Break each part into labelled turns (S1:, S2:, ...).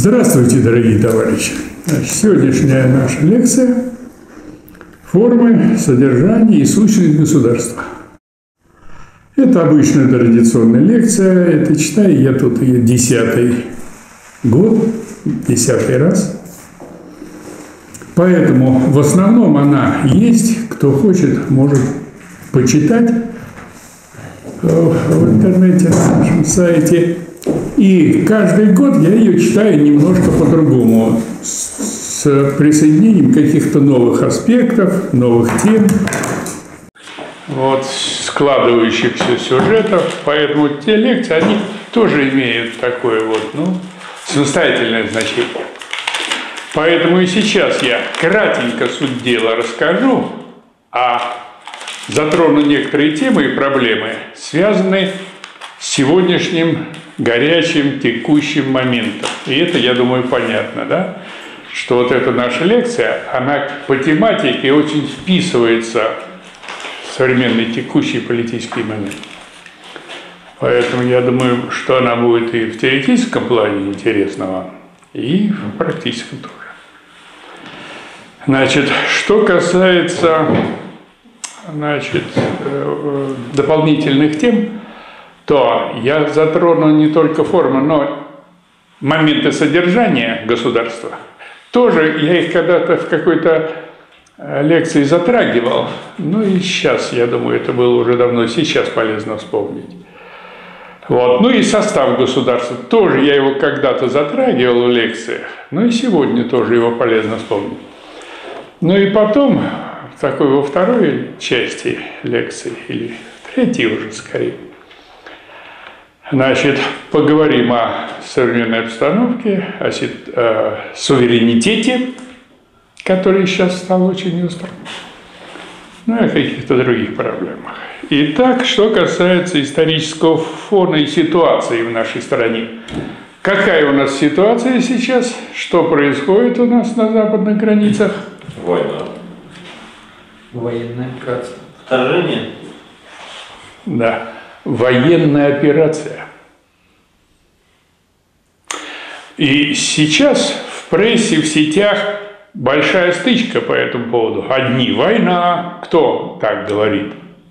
S1: Здравствуйте, дорогие товарищи! Сегодняшняя наша лекция «Формы, содержание и сущность государства». Это обычная традиционная лекция. Это, читаю я тут ее 10-й год, 10-й раз. Поэтому в основном она есть. Кто хочет, может почитать в интернете, на нашем сайте. И каждый год я ее читаю немножко по-другому, с присоединением каких-то новых аспектов, новых тем, вот, складывающихся сюжетов. Поэтому те лекции, они тоже имеют такое вот, самостоятельное значение. Поэтому и сейчас я кратенько суть дела расскажу, а затрону некоторые темы и проблемы, связанные с сегодняшним горячим, текущим моментом. И это, я думаю, понятно, да? Что вот эта наша лекция, она по тематике очень вписывается в современный текущий политический момент. Поэтому я думаю, что она будет и в теоретическом плане интересного, и в практическом тоже. Значит, что касается, дополнительных тем, то я затрону не только формы, но моменты содержания государства. Тоже я их когда-то в какой-то лекции затрагивал. И сейчас, я думаю, это было уже давно, сейчас полезно вспомнить. Вот. И состав государства. Тоже я его когда-то затрагивал в лекциях, и сегодня тоже его полезно вспомнить. И потом, во второй части лекции, или третьей уже скорее, поговорим о современной обстановке, о суверенитете, который сейчас стал очень острым, и о каких-то других проблемах. Итак, что касается исторического фона и ситуации в нашей стране. Какая у нас ситуация сейчас? Что происходит у нас на западных границах?
S2: Война.
S3: Военная операция.
S2: Вторжение?
S1: Да. Военная операция. И сейчас в прессе, в сетях большая стычка по этому поводу. Одни – война. Кто так говорит?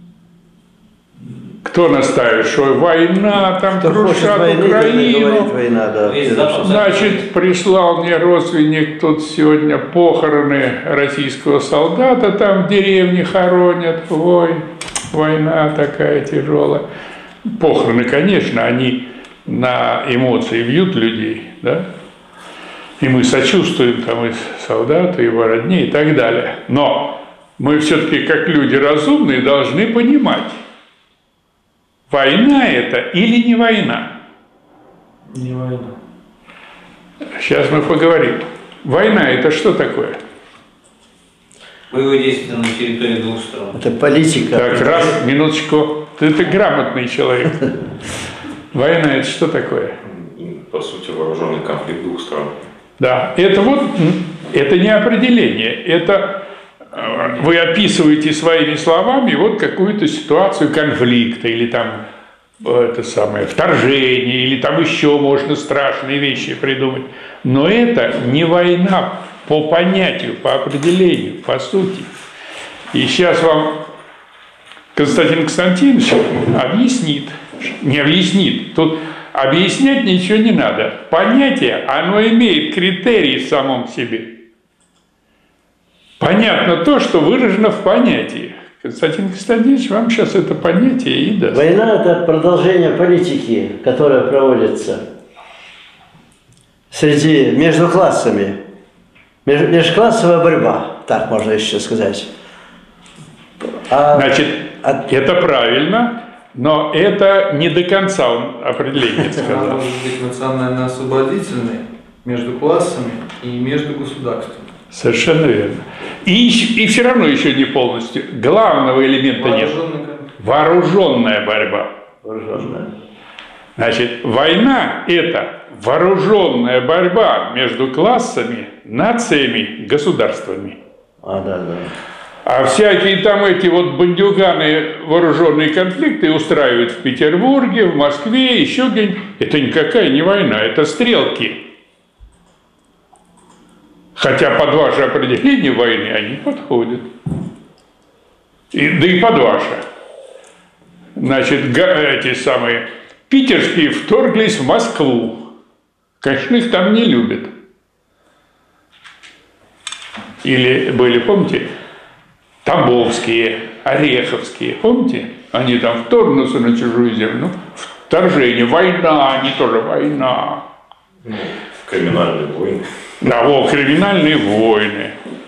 S1: Кто настаивает, что война, там крушат Украину?
S2: Война, да.
S1: Прислал мне родственник тут сегодня похороны российского солдата, там в деревне хоронят. Ой, война такая тяжелая. Похороны, конечно, они на эмоции бьют людей, да? И мы сочувствуем там и солдату, и его родне, и так далее. Но мы все-таки, как люди разумные, должны понимать, война это или не война?
S3: Не война.
S1: Сейчас мы поговорим. Война это что такое?
S2: Боевые действия на территории двух стран.
S4: Это политика.
S1: Так, раз, минуточку. Ты грамотный человек. Война это что такое?
S5: По сути, вооруженный конфликт двух стран.
S1: Да, это не определение. Это вы описываете своими словами какую-то ситуацию конфликта или там вторжение, или там еще можно страшные вещи придумать. Но это не война по понятию, по определению, по сути. И сейчас вам Константин Константинович тут объяснять ничего не надо. Понятие, оно имеет критерии в самом себе. Понятно то, что выражено в понятии. Константин Константинович вам сейчас это понятие и даст.
S4: Война – это продолжение политики, которая проводится между классами. Межклассовая борьба, так можно еще сказать.
S1: Это правильно, но это не до конца он определение сказал.
S3: Она может быть национально-освободительной между классами и между государствами.
S1: Совершенно верно. И все равно еще не полностью. Главного элемента нет. Вооруженная борьба.
S4: Вооруженная.
S1: Война – это вооруженная борьба между классами, нациями, государствами.
S4: Да.
S1: А всякие там эти бандюганы вооруженные конфликты устраивают в Петербурге, в Москве, еще где-нибудь. Это никакая не война, это стрелки. Хотя под ваше определение войны они подходят. Да и под ваше. Значит, эти самые питерские вторглись в Москву. Конечно, их там не любят. Или были, помните, тамбовские, ореховские, помните? Они там вторгнутся на чужую землю. Ну, вторжение, война, не тоже война.
S5: Ну, криминальные войны.
S1: Да, криминальные войны.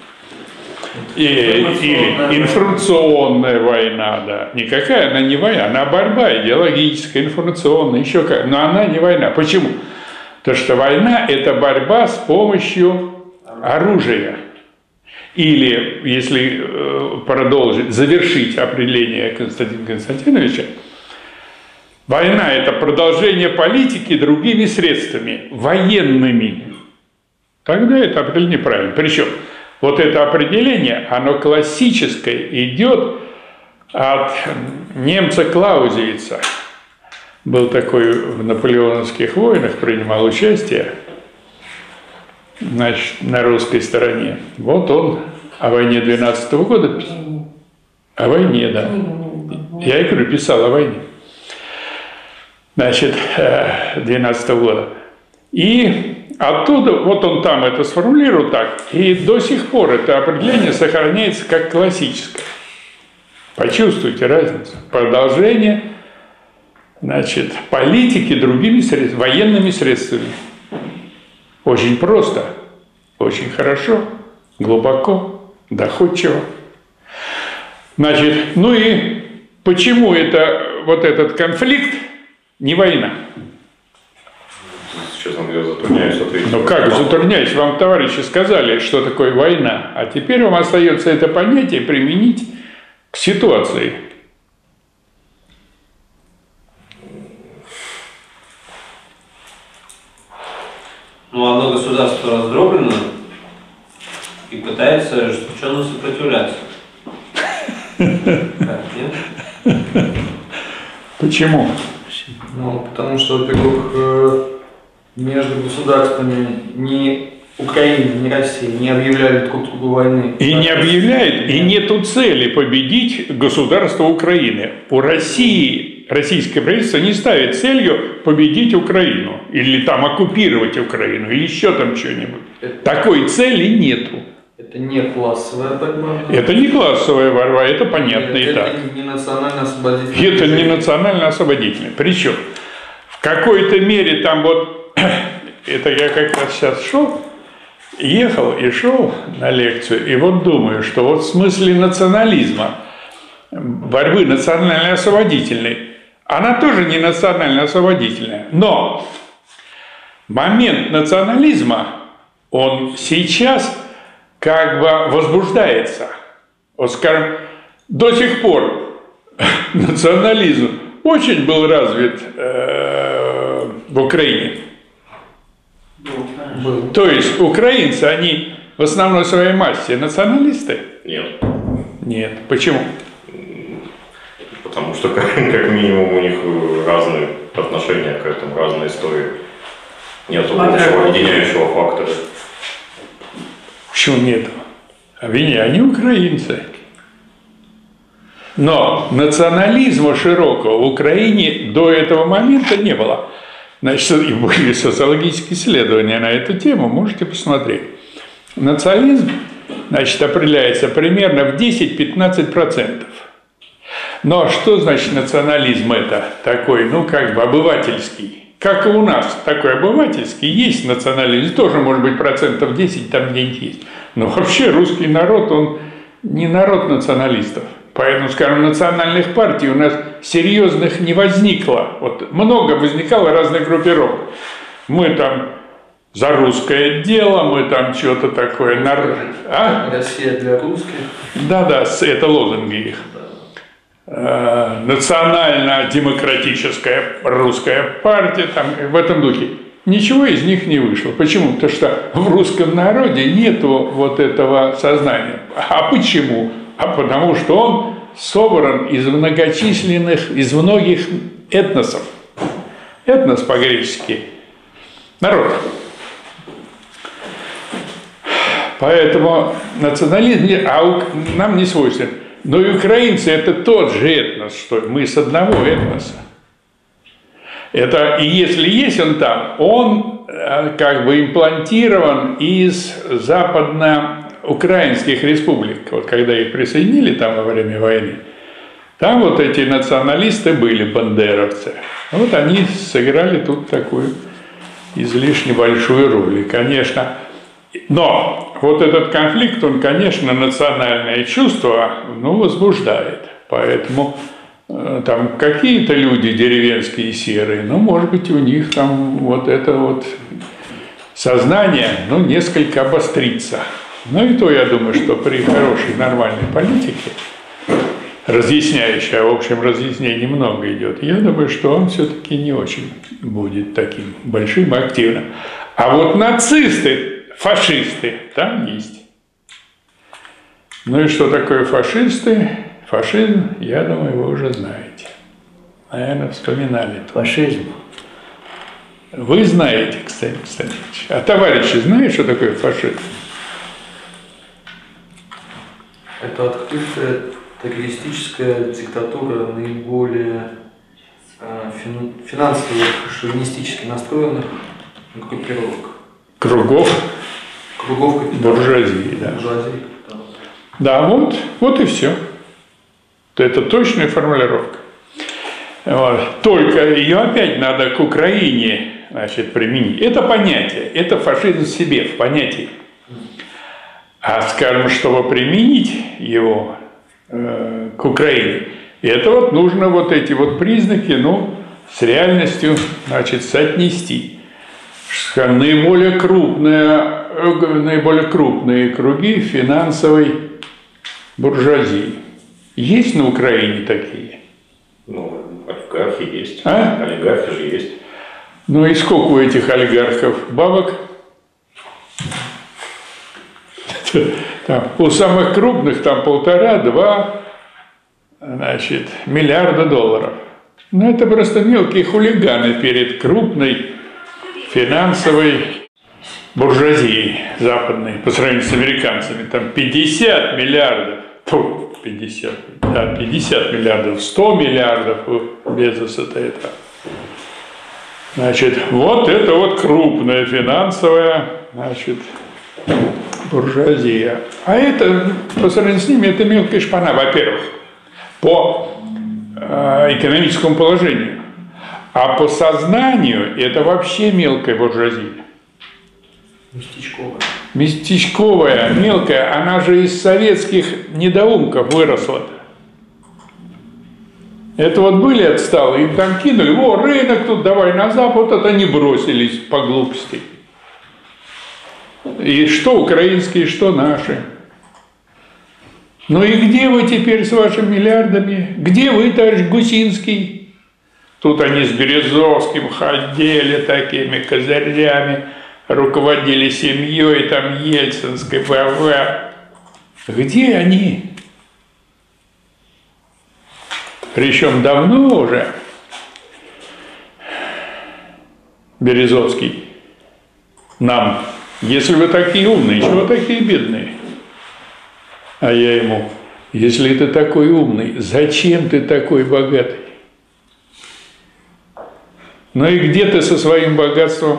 S1: Или информационная война, да. Никакая она не война, она борьба идеологическая, информационная, еще как. Но она не война. Почему? Потому что война – это борьба с помощью оружия. Или, если продолжить, завершить определение Константина Константиновича, война – это продолжение политики другими средствами, военными. Тогда это определение правильно. Причем вот это определение, оно классическое, идет от немца Клаузевица. Был такой в наполеоновских войнах, принимал участие, значит, на русской стороне. Вот он о войне 12-го года писал. О войне, да. Я и говорю, писал о войне. Значит, 12-го года. И оттуда, вот он там это сформулировал так, и до сих пор это определение сохраняется как классическое. Почувствуйте разницу. Продолжение, значит, политики другими средствами, военными средствами. Очень просто, очень хорошо, глубоко, доходчиво. Значит, ну и почему это, вот этот конфликт не война?
S5: Честно говоря, затрудняюсь ответить.
S1: Ну как затрудняюсь? Вам товарищи сказали, что такое война, а теперь вам остается это понятие применить к ситуации.
S2: Ну, одно государство раздроблено и пытается ожесточенно сопротивляться. Как, нет?
S1: Почему?
S3: Ну, потому что, во-первых, между государствами ни Украина, ни Россия не объявляли друг другу войны.
S1: И не объявляет, и нету цели победить государство Украины. У России, российское правительство не ставит целью победить Украину, или там оккупировать Украину, или еще там что-нибудь. Такой цели нету.
S3: Это не классовая борьба.
S1: Это не классовая борьба, это понятно и так.
S3: Это не национально-освободительная.
S1: Это не национально-освободительное. Причем в какой-то мере там вот, это я как раз сейчас ехал и шел на лекцию, и вот думаю, что вот в смысле национализма, борьбы национально-освободительной, она тоже не национально-освободительная. Но момент национализма, он сейчас как бы возбуждается. Вот, скажем, до сих пор национализм очень был развит в Украине. То есть украинцы, они в основной своей массе националисты?
S5: Нет.
S1: Нет. Почему?
S5: Потому что, как минимум, у них разные отношения к этому, разные истории. Нет общего объединяющего фактора.
S1: Почему нет? Они украинцы. Но национализма широкого в Украине до этого момента не было. Значит, и были социологические исследования на эту тему, можете посмотреть. Национализм, значит, определяется примерно в 10-15%. Но что значит национализм это? Такой, ну, как бы обывательский. Как и у нас, такой обывательский, есть национализм, тоже может быть процентов 10 там где-нибудь есть. Но вообще русский народ, он не народ националистов. Поэтому, скажем, национальных партий у нас серьезных не возникло. Вот много возникало разных группировок. Мы там за русское дело, мы там что-то такое.
S3: Россия для русских.
S1: Да-да, это лозунги их. Национально-демократическая русская партия, там, в этом духе. Ничего из них не вышло. Почему? Потому что в русском народе нету вот этого сознания. А почему? А потому что он собран из многочисленных, из многих этносов. Этнос по-гречески – народ. Поэтому национализм нам не свойствен. Но и украинцы – это тот же этнос, что мы с одного этноса. Это, и если есть он там, он как бы имплантирован из западноукраинских республик. Вот когда их присоединили там во время войны, там вот эти националисты были, бандеровцы. Вот они сыграли тут такую излишне большую роль. И, конечно, но вот этот конфликт, он, конечно, национальное чувство, возбуждает. Поэтому там какие-то люди деревенские серые, может быть, у них там вот это вот сознание, несколько обострится. И то, я думаю, что при хорошей, нормальной политике, разъясняющей, а в общем разъяснений много идет, я думаю, что он все-таки не очень будет таким большим и активным. А вот нацисты, фашисты там есть. И что такое фашисты? Фашизм, я думаю, вы уже знаете. Наверное, вспоминали.
S4: Фашизм.
S1: Вы знаете, кстати, Константинович. А товарищи знают, что такое фашизм?
S3: Это открытая террористическая диктатура наиболее финансово-шовинистически настроенных группировок.
S1: Кругов
S3: Капитала.
S1: Буржуазии, да.
S3: Буржуазии.
S1: Да, вот и все. Это точная формулировка. Вот. Только ее опять надо к Украине, применить. Это понятие, это фашизм в себе, в понятии. А скажем, чтобы применить его к Украине, это вот нужно вот эти вот признаки, с реальностью, соотнести. Наиболее крупные круги финансовой буржуазии. Есть на Украине такие?
S5: Олигархи есть.
S1: А?
S5: Олигархи же есть.
S1: И сколько у этих олигархов бабок? Там, у самых крупных там 1,5–2 миллиарда долларов. Это просто мелкие хулиганы перед крупной финансовой буржуазией западной по сравнению с американцами. Там 50 миллиардов. 50 миллиардов, 100 миллиардов у Безоса-то это. Вот это вот крупная финансовая, буржуазия. А это, по сравнению с ними, это мелкая шпана, во-первых, по экономическому положению. А по сознанию это вообще мелкая буржуазия.
S3: Местечковая.
S1: Местечковая, мелкая, она же из советских недоумков выросла-то. Это вот были отсталые, им там кинули, рынок тут, давай на Запад, вот они бросились по глупости. И что украинские, что наши. И где вы теперь с вашими миллиардами? Где вы, товарищ Гусинский? Тут они с Березовским ходили такими козырями, руководили семьей, там Ельцинской, БВ. Где они? Причем давно уже Березовский нам: если вы такие умные, чего такие бедные? А я ему: если ты такой умный, зачем ты такой богатый? И где ты со своим богатством?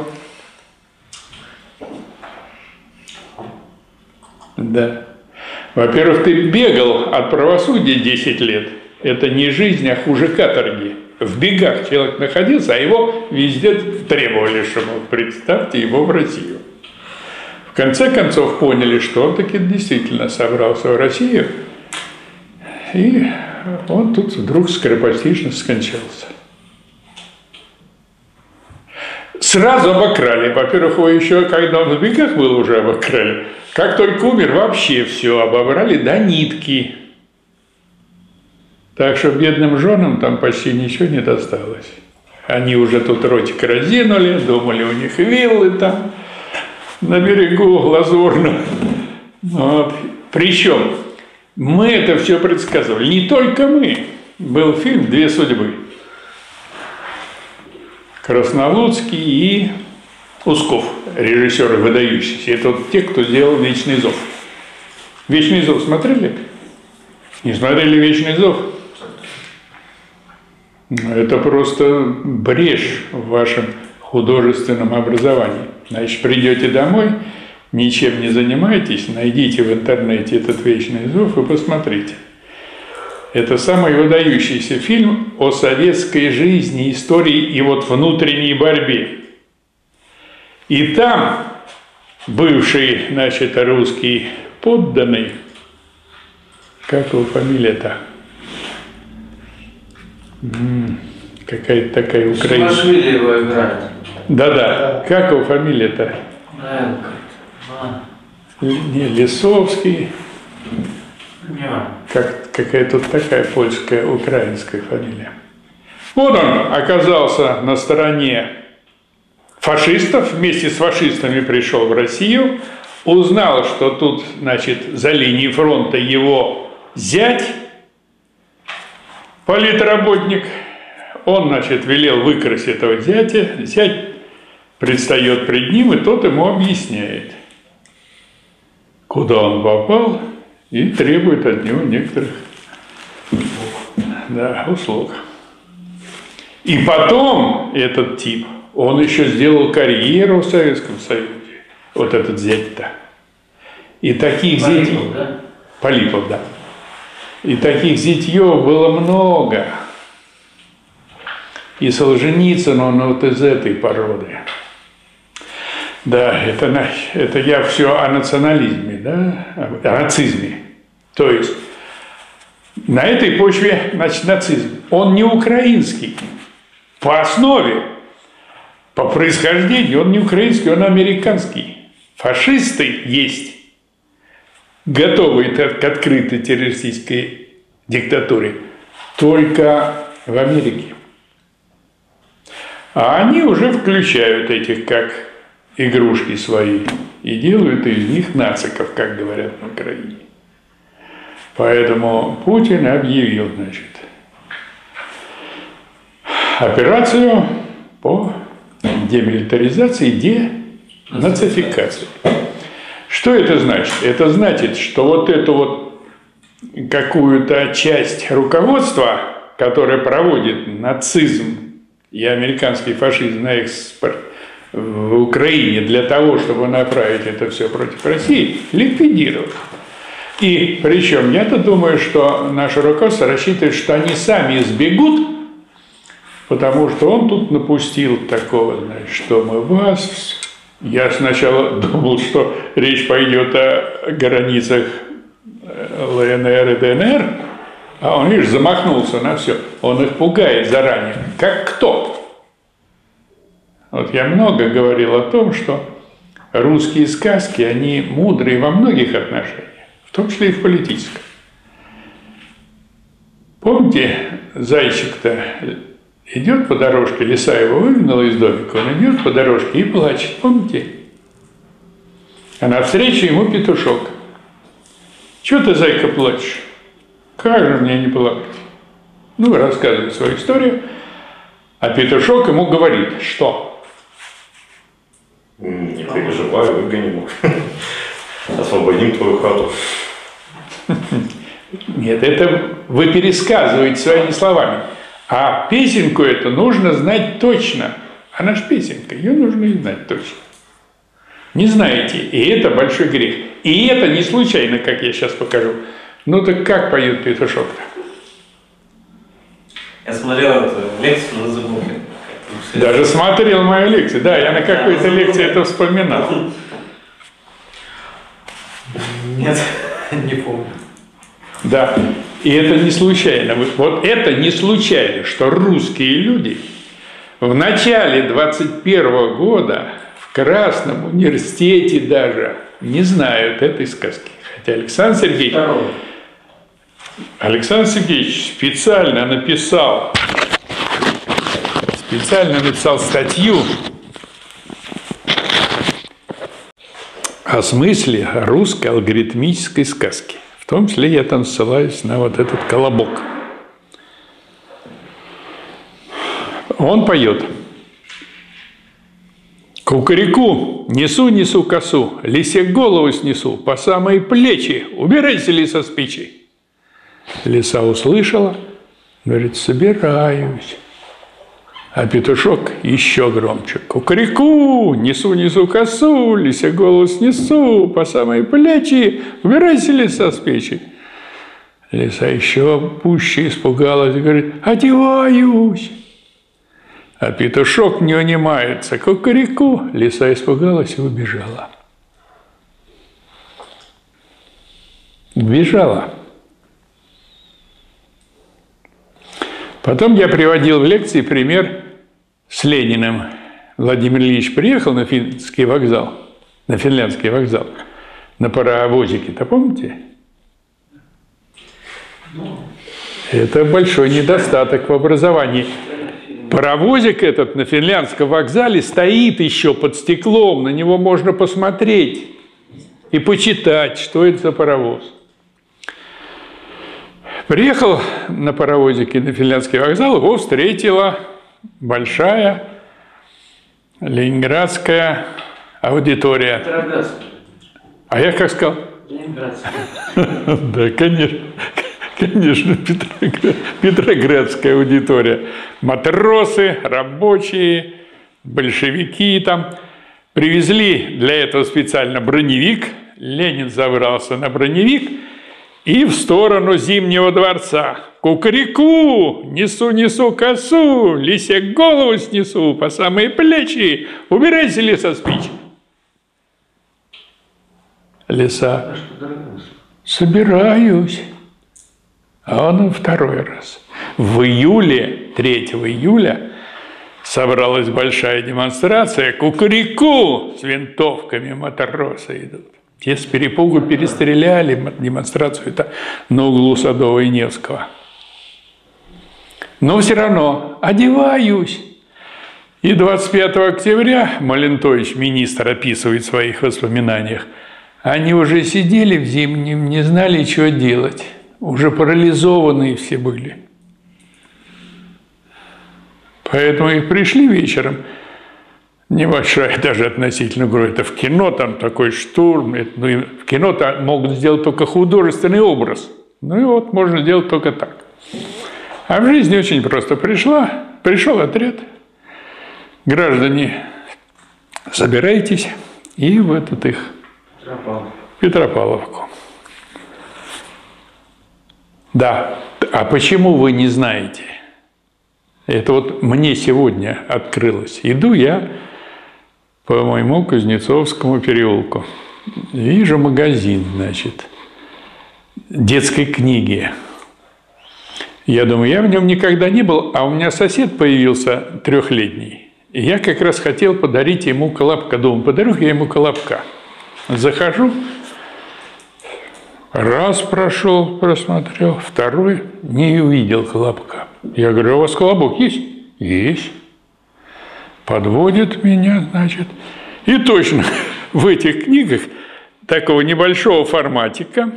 S1: Да. Во-первых, ты бегал от правосудия 10 лет. Это не жизнь, а хуже каторги. В бегах человек находился, а его везде требовали, чтобы представьте его в Россию. В конце концов поняли, что он таки действительно собрался в Россию. И он тут вдруг скоропостижно скончался. Сразу обокрали. Во-первых, его еще, когда он в бегах был, уже обокрали. Как только умер, вообще все обобрали до нитки. Так что бедным женам там почти ничего не досталось. Они уже тут ротик разинули, думали, у них виллы там на берегу Лазурном. Причем мы это все предсказывали. Не только мы. Был фильм «Две судьбы». Краснолудский и Усков, режиссеры выдающиеся. Это вот те, кто сделал «Вечный зов». «Вечный зов» смотрели? Не смотрели «Вечный зов»? Это просто брешь в вашем художественном образовании. Значит, придете домой, ничем не занимайтесь, найдите в интернете этот «Вечный зов» и посмотрите. Это самый выдающийся фильм о советской жизни, истории и вот внутренней борьбе. И там бывший, значит, русский подданный, как его фамилия-то? Какая-то такая украинская.
S3: Саакашвили его играет.
S1: Да-да. Как его фамилия-то? Не, Лисовский. Какая тут такая польская, украинская фамилия. Вот он оказался на стороне фашистов, вместе с фашистами пришел в Россию, узнал, что тут, значит, за линией фронта его зять, политработник, он, значит, велел выкрасть этого зятя, зять предстает пред ним, и тот ему объясняет, куда он попал, и требует от него некоторых услуг. И потом этот тип, он еще сделал карьеру в Советском Союзе, вот этот зять-то. И таких зятьев... Да? Полипов, да. И таких зятьев было много. И Солженицын, он вот из этой породы. Да, это я все о национализме, да, о нацизме. То есть на этой почве, значит, нацизм. Он не украинский. По основе, по происхождению он не украинский, он американский. Фашисты есть, готовые к открытой террористической диктатуре, только в Америке. А они уже включают этих как игрушки свои и делают из них нациков, как говорят на Украине. Поэтому Путин объявил, значит, операцию по демилитаризации и денацификации. Что это значит? Это значит, что вот эту вот какую-то часть руководства, которое проводит нацизм и американский фашизм на экспорт в Украине для того, чтобы направить это все против России, ликвидировать. И причем я-то думаю, что наше руководство рассчитывает, что они сами сбегут, потому что он тут напустил такого, значит, что мы вас... Я сначала думал, что речь пойдет о границах ЛНР и ДНР, а он, видишь, замахнулся на все. Он их пугает заранее. Как кто? Вот я много говорил о том, что русские сказки, они мудрые во многих отношениях, в том числе и в политическом. Помните, зайчик-то идет по дорожке, лиса его выгнала из домика, он идет по дорожке и плачет, помните? А навстречу ему петушок. Чего ты, зайка, плачешь? Как же мне не плакать? Ну, рассказывает свою историю, а петушок ему говорит, что?
S5: Не переживай, выгоним. Освободим твою хату.
S1: Нет, это вы пересказываете своими словами. А песенку эту нужно знать точно. Она ж песенка, ее нужно знать точно. Не знаете, и это большой грех. И это не случайно, как я сейчас покажу. Ну так как поет петушок-то?
S2: Я смотрел эту лекцию на Зубухе.
S1: Даже смотрел мою лекцию. Да, я на какой-то лекции это вспоминал.
S3: Нет, не помню.
S1: Да, и это не случайно. Вот это не случайно, что русские люди в начале 21 года в Красном университете даже не знают этой сказки. Хотя Александр Сергеевич специально написал статью о смысле русской алгоритмической сказки. В том числе я там ссылаюсь на вот этот колобок. Он поет. К Кукареку, несу косу, лисе голову снесу, по самые плечи, убирайся, лиса, с печи. Лиса услышала, говорит, собираюсь. А петушок еще громче. Кукареку, несу косу, лисе голову снесу, по самые плечи, убирайся, лиса, с печи. Лиса еще пуще испугалась и говорит, одеваюсь. А петушок не унимается. Кукареку. Лиса испугалась и убежала. Убежала. Потом я приводил в лекции пример с Лениным. Владимир Ильич приехал на финляндский вокзал, на паровозике-то, помните? Это большой недостаток в образовании. Паровозик этот на финляндском вокзале стоит еще под стеклом, на него можно посмотреть и почитать, что это за паровоз. Приехал на паровозике на финляндский вокзал, его встретила большая ленинградская аудитория.
S2: Петроградская.
S1: А я как сказал?
S2: Ленинградская.
S1: Да, конечно, Петроградская аудитория. Матросы, рабочие, большевики там. Привезли для этого специально броневик. Ленин забрался на броневик и в сторону Зимнего дворца. Кукареку, несу косу, лисе голову снесу, по самые плечи, убирайся, лиса, с печи. Лиса, собираюсь. А он второй раз. В июле, 3 июля, собралась большая демонстрация. Кукареку, с винтовками матросы идут. Те с перепугу перестреляли демонстрацию-то на углу Садового и Невского. Но все равно одеваюсь. И 25 октября Малентович, министр, описывает в своих воспоминаниях, они уже сидели в Зимнем, не знали, что делать. Уже парализованные все были. Поэтому и пришли вечером. Небольшая даже относительно группа. Это в кино там такой штурм. В кино-то могут сделать только художественный образ. Ну и вот можно сделать только так. А в жизни очень просто. Пришел отряд. Граждане, собирайтесь. И в их Петропавловку. Да. А почему вы не знаете? Это вот мне сегодня открылось. Иду я по моему Кузнецовскому переулку. Вижу магазин, значит, детской книги. Я думаю, я в нем никогда не был, а у меня сосед появился 3-летний. И я как раз хотел подарить ему колобка. Думаю, подарю я ему колобка. Захожу, раз прошел, просмотрел, второй, не увидел колобка. Я говорю, а у вас колобок есть? Есть. Подводит меня, значит. И точно в этих книгах такого небольшого форматика,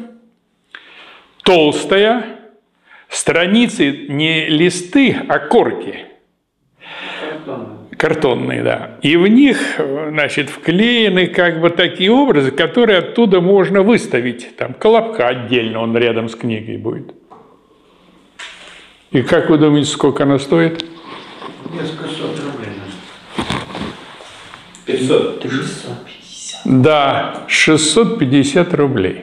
S1: толстая, страницы не листы, а корки. Картонные, да. И в них, значит, вклеены как бы такие образы, которые оттуда можно выставить. Там колобка отдельно, он рядом с книгой будет. И как вы думаете, сколько она стоит?
S2: Несколько сот рублей. 500. 650.
S1: Да, 650 рублей.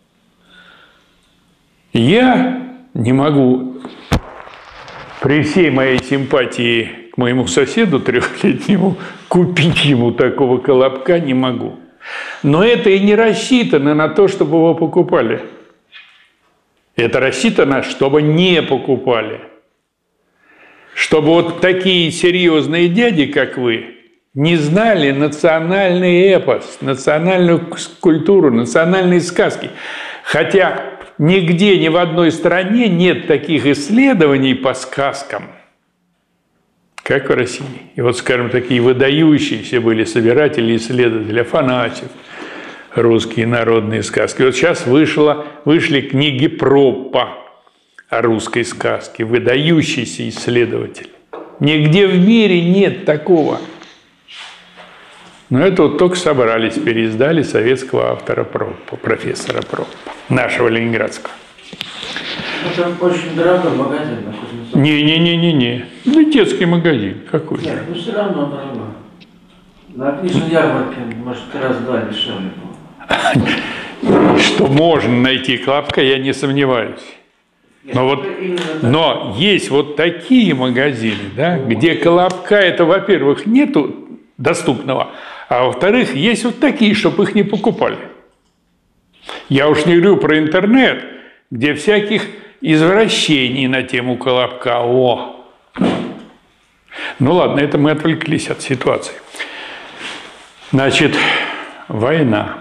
S1: Я не могу, при всей моей симпатии к моему соседу 3-летнему, купить ему такого колобка не могу. Но это и не рассчитано на то, чтобы его покупали. Это рассчитано, чтобы не покупали. Чтобы вот такие серьезные дяди, как вы, не знали национальный эпос, национальную культуру, национальные сказки. Хотя нигде, ни в одной стране нет таких исследований по сказкам, как в России. И вот, скажем, такие выдающиеся были собиратели и исследователи, Афанасьев, русские народные сказки. Вот сейчас вышли книги Проппа о русской сказке, выдающийся исследователь. Нигде в мире нет такого. Но это вот только собрались, переиздали советского автора профессора Пропа, нашего ленинградского.
S2: Это очень дорогой магазин на Кузнецова.
S1: Не. Ну, детский магазин какой-то.
S2: Нет, ну все равно дорогой. На книжной ярмарке, может, раз-два дешевле было.
S1: Что можно найти Колобка, я не сомневаюсь. Но есть вот такие магазины, да, где Колобка, это, во-первых, нету доступного, а во-вторых, есть вот такие, чтобы их не покупали. Я уж не говорю про интернет, где всяких извращений на тему Колобка. О! Ну ладно, это мы отвлеклись от ситуации. Значит, война.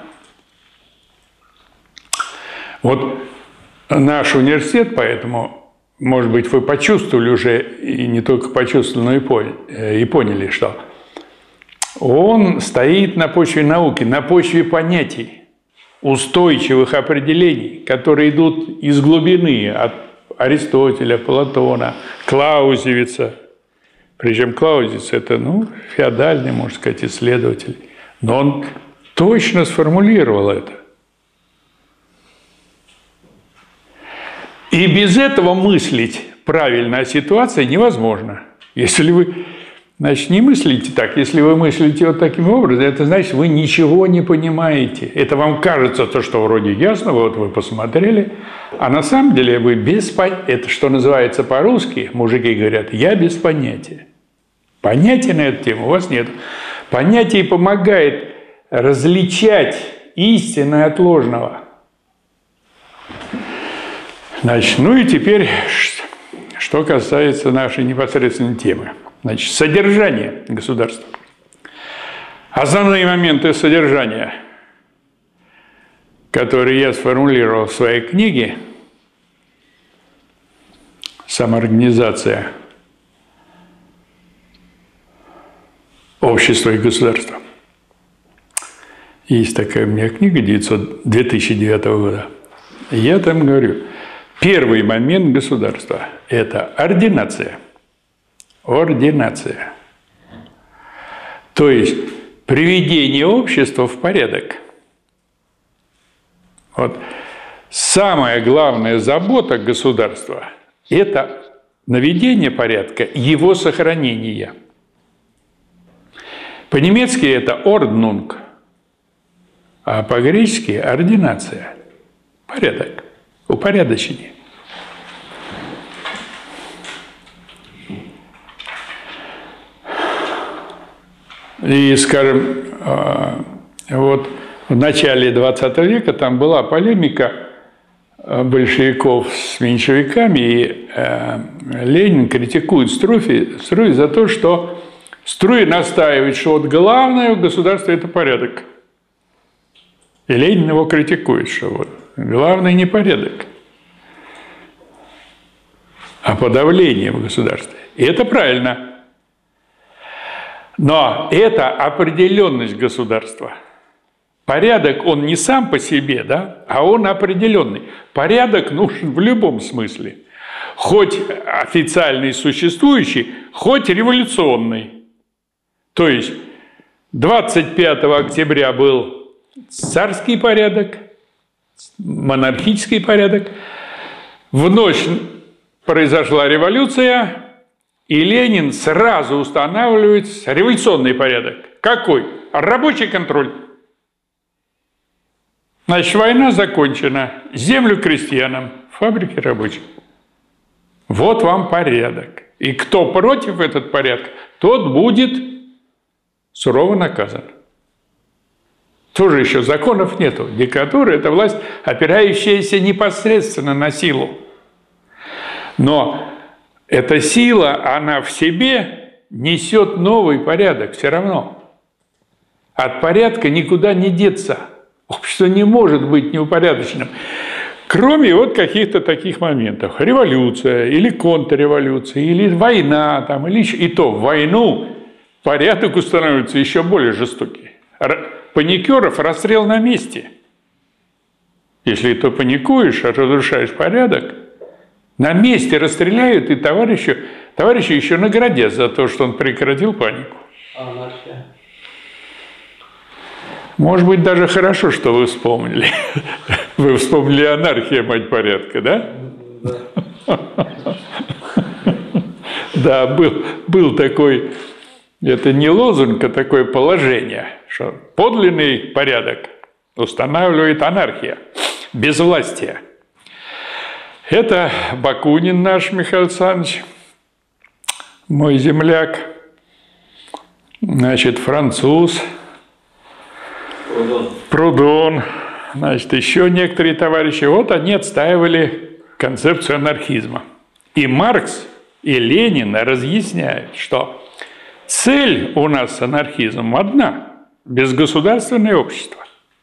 S1: Вот наш университет, поэтому, может быть, вы почувствовали уже, и не только почувствовали, но и поняли, что он стоит на почве науки, на почве понятий, устойчивых определений, которые идут из глубины, от Аристотеля, Платона, Клаузевица. Причем Клаузевиц – это, феодальный, можно сказать, исследователь. Но он точно сформулировал это. И без этого мыслить правильно о ситуации невозможно. Если вы, не мыслите так. Если вы мыслите вот таким образом, это значит, вы ничего не понимаете. Это вам кажется то, что вроде ясно, вот вы посмотрели, а на самом деле вы без понятия. Это что называется по-русски, мужики говорят, я без понятия. Понятия на эту тему у вас нет. Понятие помогает различать истинное от ложного. Значит, и теперь, что касается нашей непосредственной темы. Значит, содержание государства. Основные моменты содержания, которые я сформулировал в своей книге «Самоорганизация общества и государства». Есть такая у меня книга 2009 года. Я там говорю, первый момент государства – это ординация. Ординация. То есть приведение общества в порядок. Вот самая главная забота государства – это наведение порядка, его сохранение. По-немецки это «ordnung», а по-гречески – «ординация». Порядок, упорядочение. И, скажем, вот в начале 20 века там была полемика большевиков с меньшевиками, и Ленин критикует Струй за то, что Струй настаивает, что вот главное в государстве – это порядок. И Ленин его критикует, что вот главный не порядок, а подавление в государстве. И это правильно. Но это определенность государства. Порядок, он не сам по себе, да, а он определенный. Порядок нужен в любом смысле. Хоть официальный существующий, хоть революционный. То есть 25 октября был царский порядок, монархический порядок. В ночь произошла революция, и Ленин сразу устанавливает революционный порядок. Какой? Рабочий контроль. Значит, война закончена, землю крестьянам, фабрики рабочим. Вот вам порядок. И кто против этого порядка, тот будет сурово наказан. Тоже еще законов нету. Диктатура – это власть, опирающаяся непосредственно на силу. Но эта сила, она в себе несет новый порядок все равно. От порядка никуда не деться. Общество не может быть неупорядоченным. Кроме вот каких-то таких моментов. Революция или контрреволюция, или война, там, или еще. И то в войну порядок устанавливается еще более жестокий. Паникеров расстрел на месте. Если ты паникуешь, разрушаешь порядок, на месте расстреляют, и товарища еще наградят за то, что он прекратил панику.
S2: Анархия.
S1: Может быть, даже хорошо, что вы вспомнили. Вы вспомнили анархия, мать порядка, да? Да, был такой, это не лозунг, а такое положение, что подлинный порядок устанавливает анархия, безвластие. Это Бакунин наш, Михаил Александрович, мой земляк, значит, француз, Прудон, значит, еще некоторые товарищи. Вот они отстаивали концепцию анархизма. И Маркс, и Ленин разъясняют, что цель у нас с анархизмом одна – безгосударственное общество.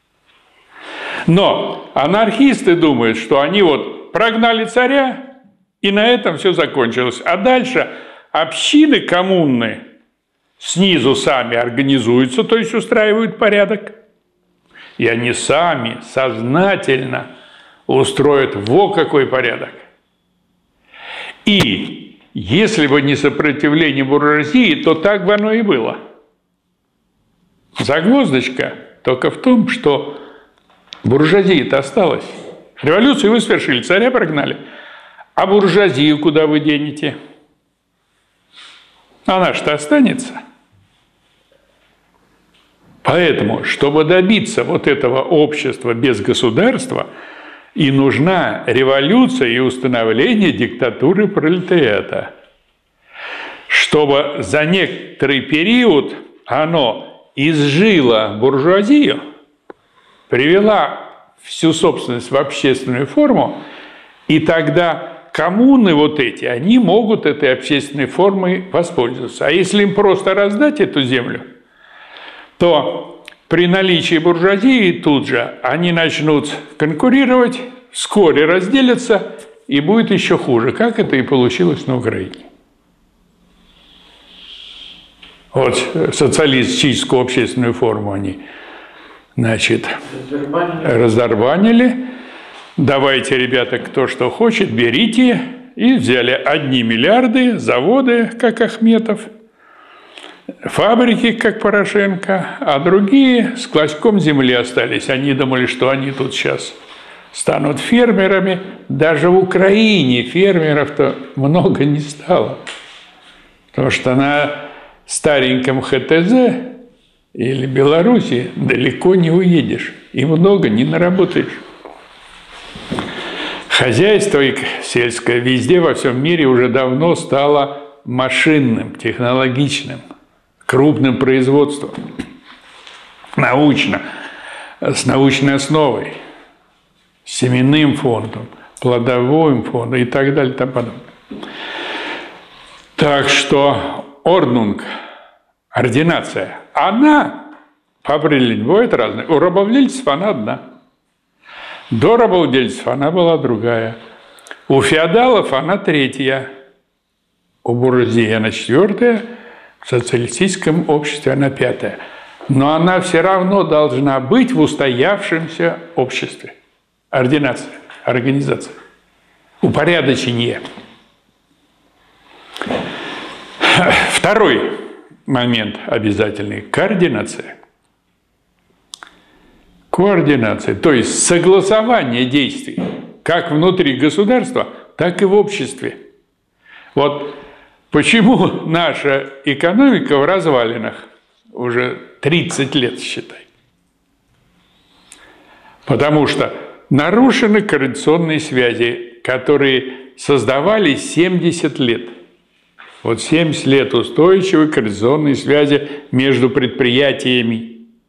S1: Но анархисты думают, что они вот прогнали царя, и на этом все закончилось. А дальше общины, коммуны снизу сами организуются, то есть устраивают порядок. И они сами сознательно устроят во какой порядок. И если бы не сопротивление буржуазии, то так бы оно и было. Загвоздочка только в том, что буржуазия-то осталась. Революцию вы совершили, царя прогнали. А буржуазию куда вы денете? Она что останется? Поэтому, чтобы добиться вот этого общества без государства, и нужна революция и установление диктатуры пролетариата. Чтобы за некоторый период оно изжило буржуазию, привела всю собственность в общественную форму, и тогда коммуны вот эти, они могут этой общественной формой воспользоваться. А если им просто раздать эту землю, то при наличии буржуазии тут же они начнут конкурировать, вскоре разделятся, и будет еще хуже, как это и получилось на Украине. Вот социалистическую общественную форму они, значит, раздорбанили. Давайте, ребята, кто что хочет, берите. И взяли 1 миллиарды, заводы, как Ахметов, фабрики, как Порошенко, а другие с клочком земли остались. Они думали, что они тут сейчас станут фермерами. Даже в Украине фермеров-то много не стало. Потому что на стареньком ХТЗ или Беларуси далеко не уедешь. И много не наработаешь. Хозяйство сельское везде во всем мире уже давно стало машинным, технологичным, крупным производством, научно, с научной основой, семенным фондом, плодовым фондом и так далее и тому подобное. Так что орднунг, ординация, она по определению бывает разная. У рабовладельцев она одна. До рабовладельцев она была другая. У феодалов она третья. У буржуазии она 4-я, в социалистическом обществе она 5-я. Но она все равно должна быть в устоявшемся обществе. Ординация, организация, упорядочение. Второй момент обязательный – координация. Координация, то есть согласование действий как внутри государства, так и в обществе. Вот почему наша экономика в развалинах уже 30 лет, считай. Потому что нарушены координационные связи, которые создавались 70 лет. Вот 70 лет устойчивой координационной связи между предприятиями.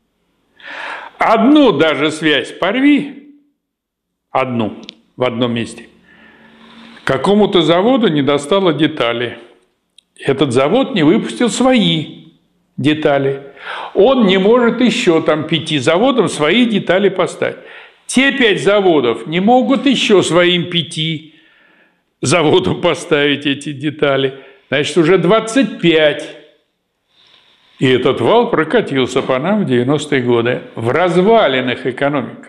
S1: Одну даже связь порви, одну в одном месте. Какому-то заводу не достало детали. Этот завод не выпустил свои детали. Он не может еще там 5 заводам свои детали поставить. Те 5 заводов не могут еще своим 5 заводам поставить эти детали. Значит, уже 25. И этот вал прокатился по нам в 90-е годы. В развалинах экономика.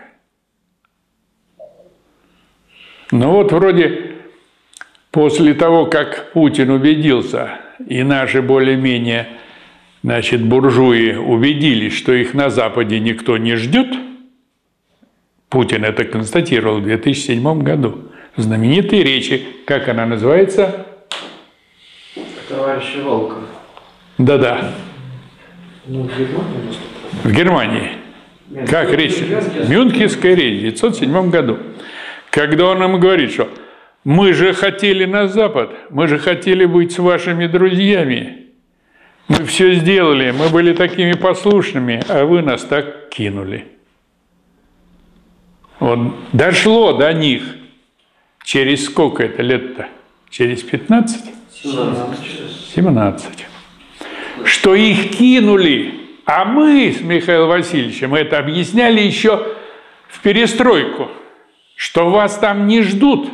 S1: Ну вот вроде после того, как Путин убедился, и наши более-менее значит, буржуи убедились, что их на Западе никто не ждет, Путин это констатировал в 2007 году. Знаменитые речи, как она называется?
S2: Товарищ Волков.
S1: Да-да.
S2: Ну, в Германии выступал.
S1: В Германии. Как речь? Мюнхенская речь в 1907 году. Когда он нам говорит, что мы же хотели на Запад, мы же хотели быть с вашими друзьями. Мы все сделали, мы были такими послушными, а вы нас так кинули. Вот дошло до них. Через сколько это лет-то? Через 15? 17. Что их кинули. А мы с Михаилом Васильевичем это объясняли еще в перестройку, что вас там не ждут.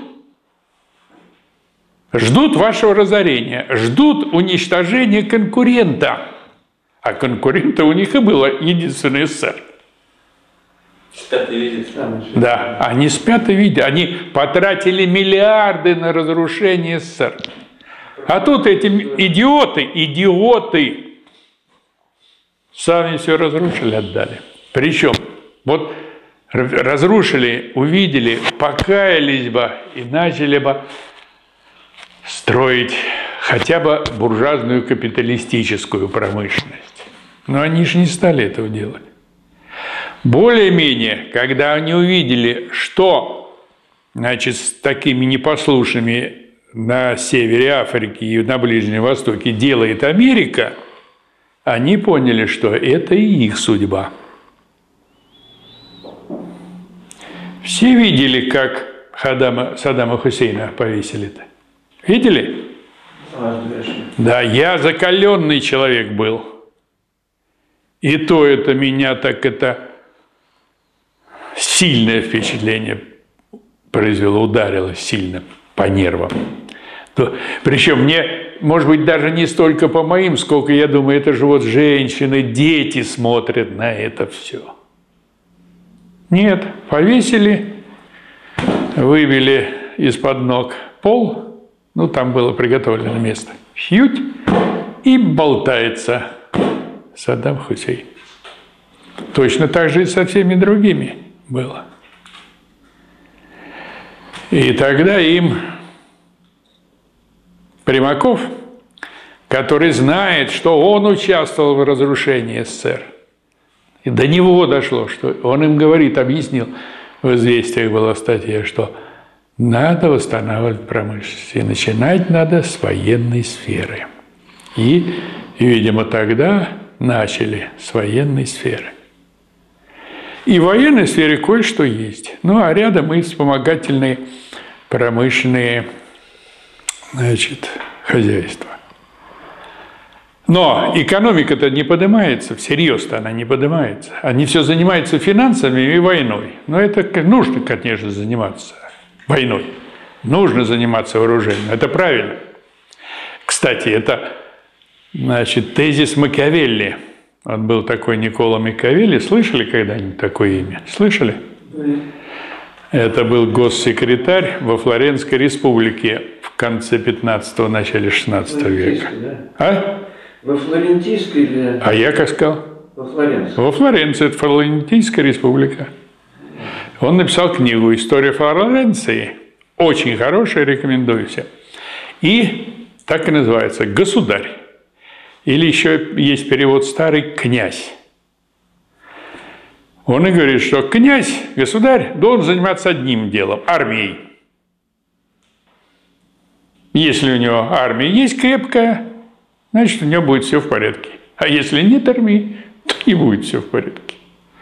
S1: Ждут вашего разорения, ждут уничтожения конкурента. А конкурента у них и было единственный СССР.
S2: Спят и видят.
S1: Да, они спят и видят. Они потратили миллиарды на разрушение СССР. А тут эти идиоты, сами все разрушили, отдали. Причем, вот разрушили, увидели, покаялись бы и начали бы строить хотя бы буржуазную капиталистическую промышленность. Но они же не стали этого делать. Более-менее, когда они увидели, что, значит, с такими непослушными на севере Африки и на Ближнем Востоке делает Америка, они поняли, что это и их судьба. Все видели, как Саддама Хусейна повесили-то? Видели? Да, я закаленный человек был. И то это меня так это сильное впечатление произвело, ударило сильно по нервам. Причем мне, может быть, даже не столько по моим, сколько, я думаю, это же вот женщины, дети смотрят на это все. Нет, повесили, выбили из-под ног пол, ну, там было приготовлено место, хьють, и болтается Саддам Хусейн. Точно так же и со всеми другими было. И тогда им Примаков, который знает, что он участвовал в разрушении СССР, и до него дошло, что он им говорит, объяснил, в «Известиях» была статья, что надо восстанавливать промышленность, и начинать надо с военной сферы. И видимо, тогда начали с военной сферы. И в военной сфере кое-что есть. Ну, а рядом и вспомогательные промышленные, значит, хозяйства. Но экономика-то не поднимается, всерьез-то она не поднимается. Они все занимаются финансами и войной. Но это нужно, конечно, заниматься войной. Нужно заниматься вооружением. Это правильно. Кстати, это, значит, тезис Макиавелли. Он был такой Никколо Макиавелли. Слышали когда-нибудь такое имя? Слышали? Это был госсекретарь во Флоренской республике в конце 15-го, начале 16 века.
S2: Да?
S1: А?
S2: Во Флорентийской или...
S1: А я как сказал?
S2: Во Флоренции.
S1: Во Флоренции, это Флорентийская республика. Он написал книгу «История Флоренции». Очень хорошая, рекомендую всем. И так и называется «Государь». Или еще есть перевод старый «Князь». Он и говорит, что князь, государь, должен заниматься одним делом – армией. Если у него армия есть крепкая, значит, у него будет все в порядке. А если нет армии, то не будет все в порядке.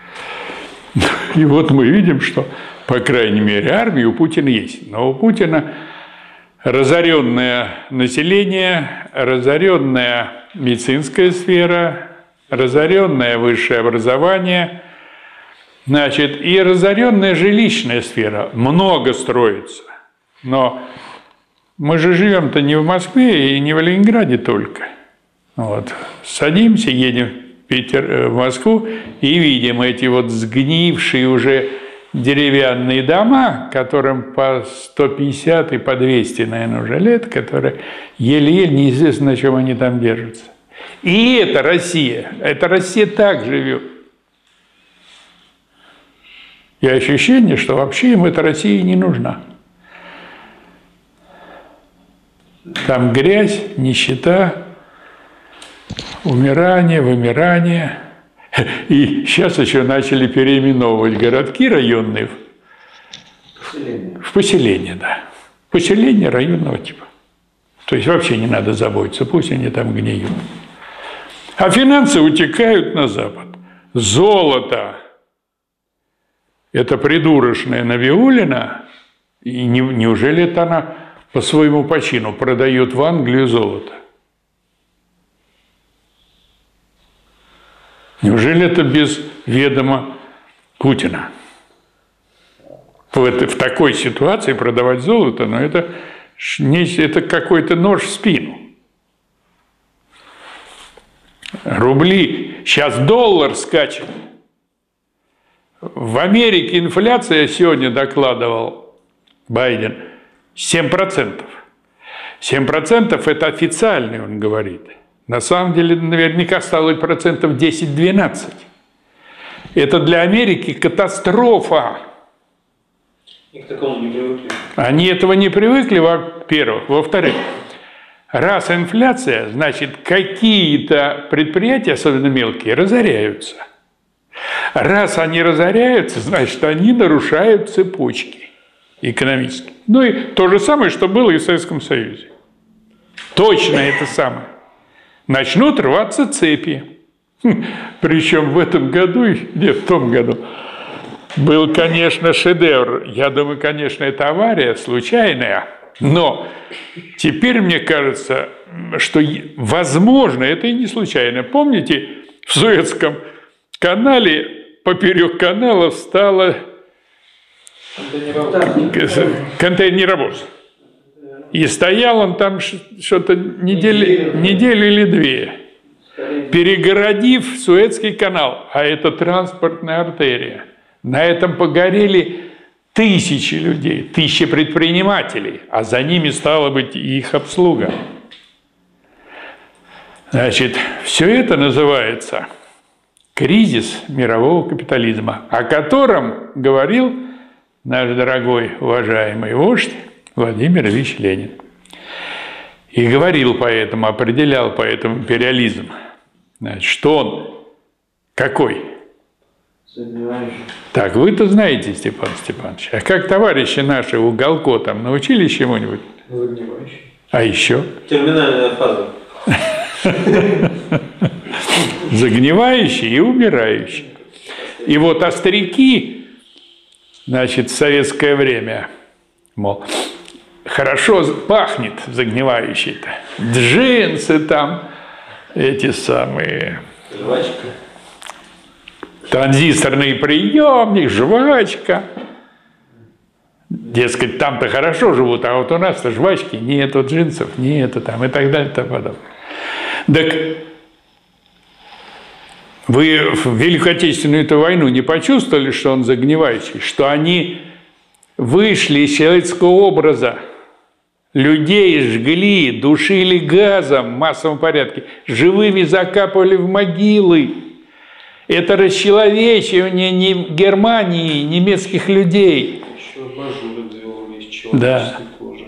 S1: И вот мы видим, что, по крайней мере, армия у Путина есть. Но у Путина разоренное население, разоренная медицинская сфера, разоренное высшее образование, значит, и разоренная жилищная сфера. Много строится. Но мы же живем-то не в Москве и не в Ленинграде только. Вот. Садимся, едем в Москву и видим эти вот сгнившие уже деревянные дома, которым по 150 и по 200, наверное, уже лет, которые еле-еле неизвестно, на чем они там держатся. И эта Россия так живет. И ощущение, что вообще им эта Россия не нужна. Там грязь, нищета, умирание, вымирание. И сейчас еще начали переименовывать городки районные в поселения, да. Поселение районного типа. То есть вообще не надо заботиться, пусть они там гниют. А финансы утекают на Запад. Золото. Это придурочная Набиуллина. И неужели это она по своему почину продает в Англию золото? Неужели это без ведома Путина? В такой ситуации продавать золото, но это какой-то нож в спину. Рубли. Сейчас доллар скачет. В Америке инфляция, сегодня докладывал Байден, 7%. 7% это официальный, он говорит. На самом деле, наверняка стало процентов 10-12. Это для Америки катастрофа.
S2: И к такому не привыкли.
S1: Они этого не привыкли, во-первых. Во-вторых, раз инфляция, значит, какие-то предприятия, особенно мелкие, разоряются. Раз они разоряются, значит, они нарушают цепочки экономические. Ну и то же самое, что было и в Советском Союзе. Точно это самое. Начнут рваться цепи. Причем в этом году, нет, в том году, был, конечно, шедевр. Я думаю, конечно, это авария случайная. Но теперь мне кажется, что, возможно, это и не случайно. Помните, в Суэцком канале, поперек канала встала контейнеровоз. И стоял он там что-то неделю или две, перегородив Суэцкий канал. А это транспортная артерия. На этом погорели тысячи людей, тысячи предпринимателей, а за ними стала быть и их обслуга. Значит, все это называется кризис мирового капитализма, о котором говорил наш дорогой, уважаемый вождь Владимир Ильич Ленин. И говорил поэтому, определял поэтому империализм. Значит, что он какой? Так, вы-то знаете, Степан Степанович. А как товарищи наши у Галко там научились чему-нибудь?
S2: Загнивающий.
S1: А еще?
S2: Терминальная фаза.
S1: Загнивающий и умирающий. И вот остряки, значит, в советское время, мол, хорошо пахнет загнивающий-то. Джинсы там, эти самые...
S2: Жвачка.
S1: Транзисторный приемник, жвачка. Дескать, там-то хорошо живут, а вот у нас-то жвачки нету, джинсов нету, там, и так далее, и так далее. Так вы в Великую Отечественную эту войну не почувствовали, что он загнивающий, что они вышли из человеческого образа, людей жгли, душили газом в массовом порядке, живыми закапывали в могилы. Это расчеловечивание Германии, немецких людей.
S2: Еще абажуры делали из человеческой кожи.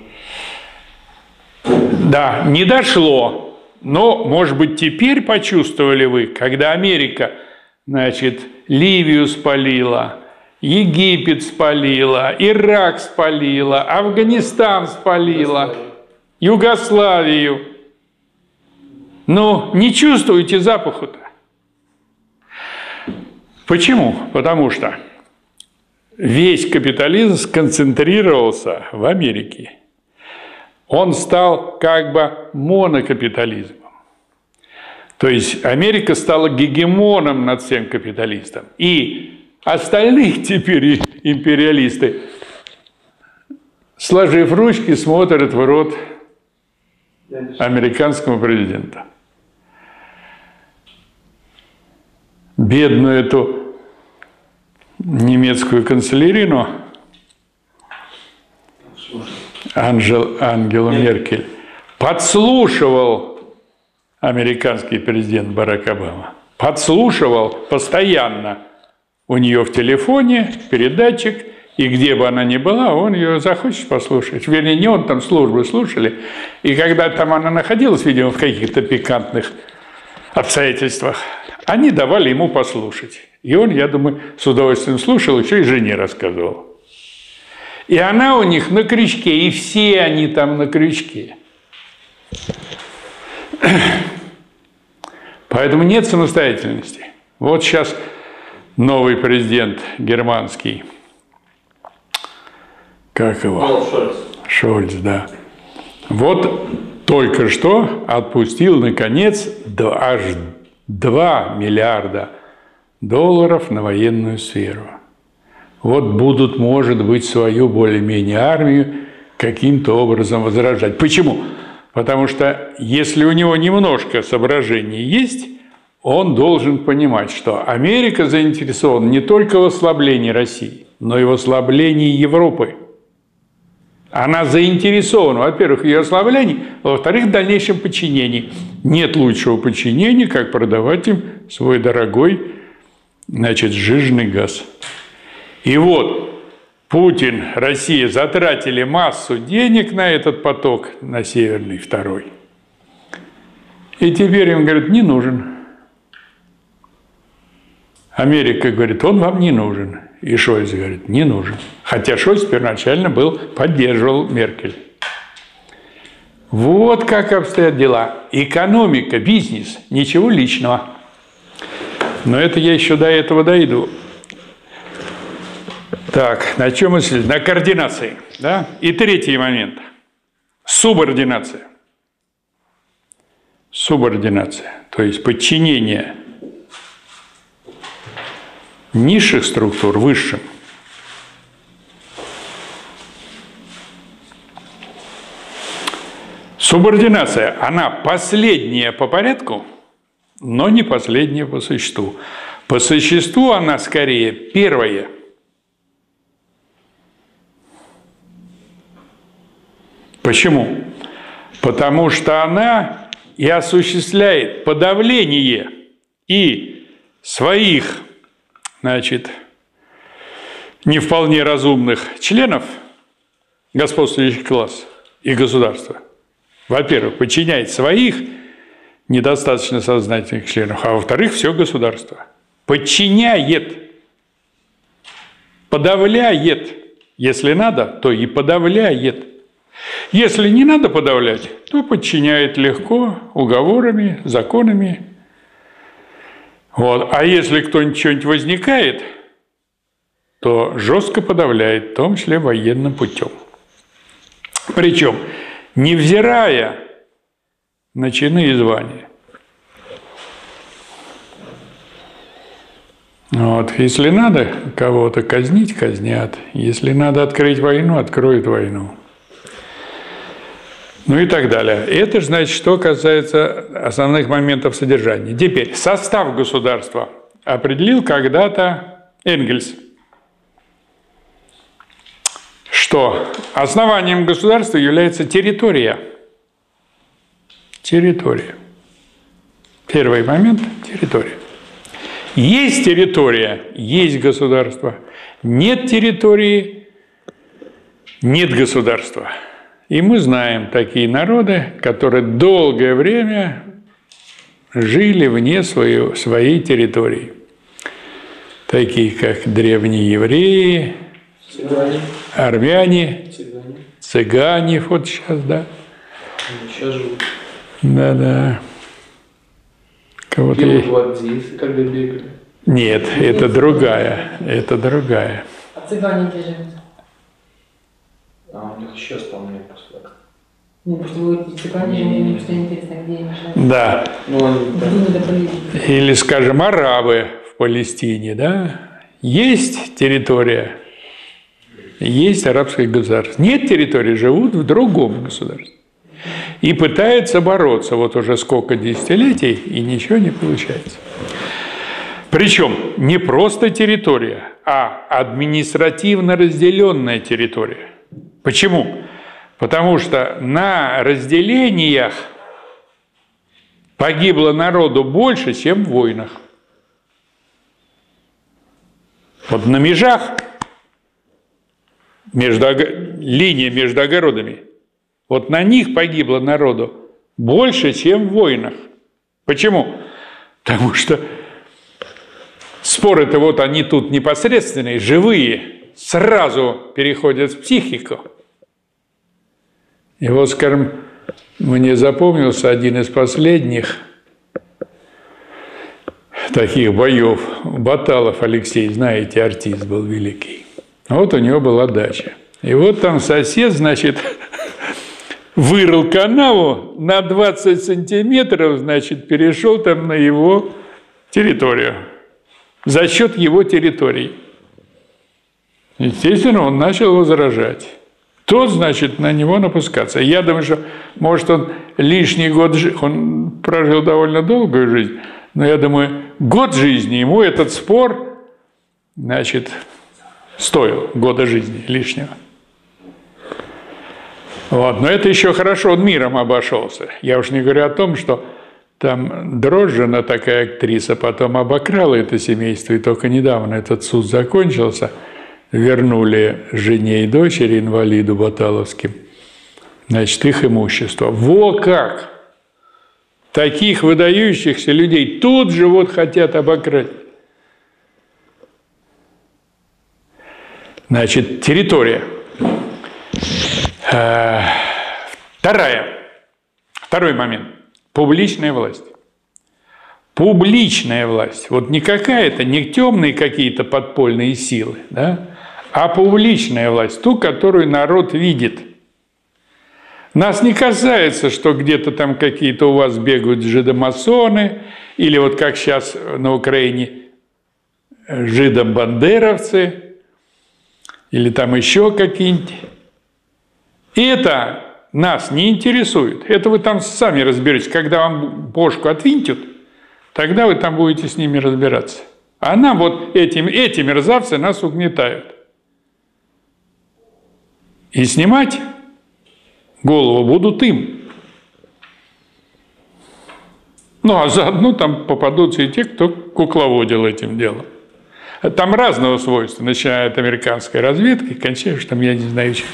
S1: Да, не дошло. Но, может быть, теперь почувствовали вы, когда Америка, значит, Ливию спалила, Египет спалила, Ирак спалила, Афганистан спалила, Югославию. Но не чувствуете запаху-то. Почему? Потому что весь капитализм сконцентрировался в Америке. Он стал как бы монокапитализмом. То есть Америка стала гегемоном над всем капиталистом. И остальные теперь империалисты, сложив ручки, смотрят в рот американскому президенту. Бедную эту немецкую канцлерину Ангелу Меркель подслушивал американский президент Барак Обама, подслушивал постоянно у нее в телефоне передатчик, и где бы она ни была, он ее захочет послушать. Вернее, не он, там службы слушали. И когда там она находилась, видимо, в каких-то пикантных обстоятельствах, они давали ему послушать. И он, я думаю, с удовольствием слушал, еще и жене рассказывал. И она у них на крючке, и все они там на крючке. Поэтому нет самостоятельности. Вот сейчас новый президент германский, как его? Шольц, да. Вот только что отпустил, наконец, аж 2 миллиарда долларов на военную сферу. Вот будут, может быть, свою более-менее армию каким-то образом возрождать. Почему? Потому что если у него немножко соображений есть, он должен понимать, что Америка заинтересована не только в ослаблении России, но и в ослаблении Европы. Она заинтересована, во-первых, в ее ослаблении, во-вторых, в дальнейшем подчинении. Нет лучшего подчинения, как продавать им свой дорогой, сжиженный газ. И вот Путин, Россия затратили массу денег на этот поток, на Северный второй. И теперь им говорят, не нужен. Америка говорит, он вам не нужен. И Шольц говорит, не нужен. Хотя Шольц первоначально поддерживал Меркель. Вот как обстоят дела. Экономика, бизнес, ничего личного. Но это я еще до этого дойду. Так, на чем мы следим? На координации. Да? И третий момент. Субординация. Субординация. То есть подчинение низших структур высшим. Субординация, она последняя по порядку, но не последняя по существу. По существу она скорее первая. Почему? Потому что она и осуществляет подавление и своих, не вполне разумных членов господствующих классов и государства. Во-первых, подчиняет своих недостаточно сознательных членов, а во-вторых, все государство. Подчиняет, подавляет. Если надо, то и подавляет. Если не надо подавлять, то подчиняет легко уговорами, законами. Вот. А если кто-нибудь что-нибудь возникает, то жестко подавляет, в том числе военным путем. Причем, невзирая на чины и звания. Вот. Если надо кого-то казнить, казнят. Если надо открыть войну, откроют войну. Ну и так далее. Это же, значит, что касается основных моментов содержания. Теперь, состав государства определил когда-то Энгельс, что основанием государства является территория. Территория. Первый момент – территория. Есть территория – есть государство. Нет территории – нет государства. И мы знаем такие народы, которые долгое время жили вне своей территории. Такие, как древние евреи, армяне, цыгане, вот сейчас, да.
S3: Сейчас живут.
S1: Да-да. Кого-то
S3: гвардейцы, когда бегали.
S1: Нет, это другая, это другая.
S6: А цыгане где живут?
S3: А у них сейчас там нет государства.
S6: Ну, просто вы говорите, цыгане, мне просто интересно, где они живут.
S1: Да.
S3: Ну, они
S6: там.
S1: Или, скажем, арабы в Палестине, да? Есть территория, есть арабское государство. Нет территории, живут в другом государстве. И пытаются бороться вот уже сколько десятилетий, и ничего не получается. Причем не просто территория, а административно разделенная территория. Почему? Потому что на разделениях погибло народу больше, чем в войнах. Вот на межах, линия между огородами, вот на них погибло народу больше, чем в войнах. Почему? Потому что споры-то вот они тут непосредственные, живые, сразу переходят в психику. И вот, скажем, мне запомнился один из последних таких боев. Баталов Алексей, знаете, артист был великий. Вот у него была дача. И вот там сосед, значит, вырыл канаву на 20 сантиметров, значит, перешел там на его территорию. За счет его территории. Естественно, он начал возражать. Тот, значит, на него напускаться. Я думаю, что, может, он лишний год, он прожил довольно долгую жизнь, но я думаю, год жизни ему этот спор, значит, стоил года жизни лишнего. Вот. Но это еще хорошо, он миром обошелся. Я уж не говорю о том, что там Дрожжина, такая актриса, потом обокрала это семейство, и только недавно этот суд закончился. Вернули жене и дочери, инвалиду баталовским, значит, их имущество. Во как! Таких выдающихся людей тут же вот хотят обокрасть. Значит, территория. Второй момент. Публичная власть. Публичная власть. Вот не какая-то, не темные какие-то подпольные силы, да? А публичная власть, ту, которую народ видит. Нас не касается, что где-то там какие-то у вас бегают жидомасоны, или вот как сейчас на Украине жидобандеровцы, или там еще какие-нибудь. И это нас не интересует. Это вы там сами разберетесь. Когда вам бошку отвинтят, тогда вы там будете с ними разбираться. А нам вот эти мерзавцы нас угнетают. И снимать голову будут им. Ну, а заодно там попадутся и те, кто кукловодил этим делом. Там разного свойства, начиная от американской разведки, кончая, что там, я не знаю, чем.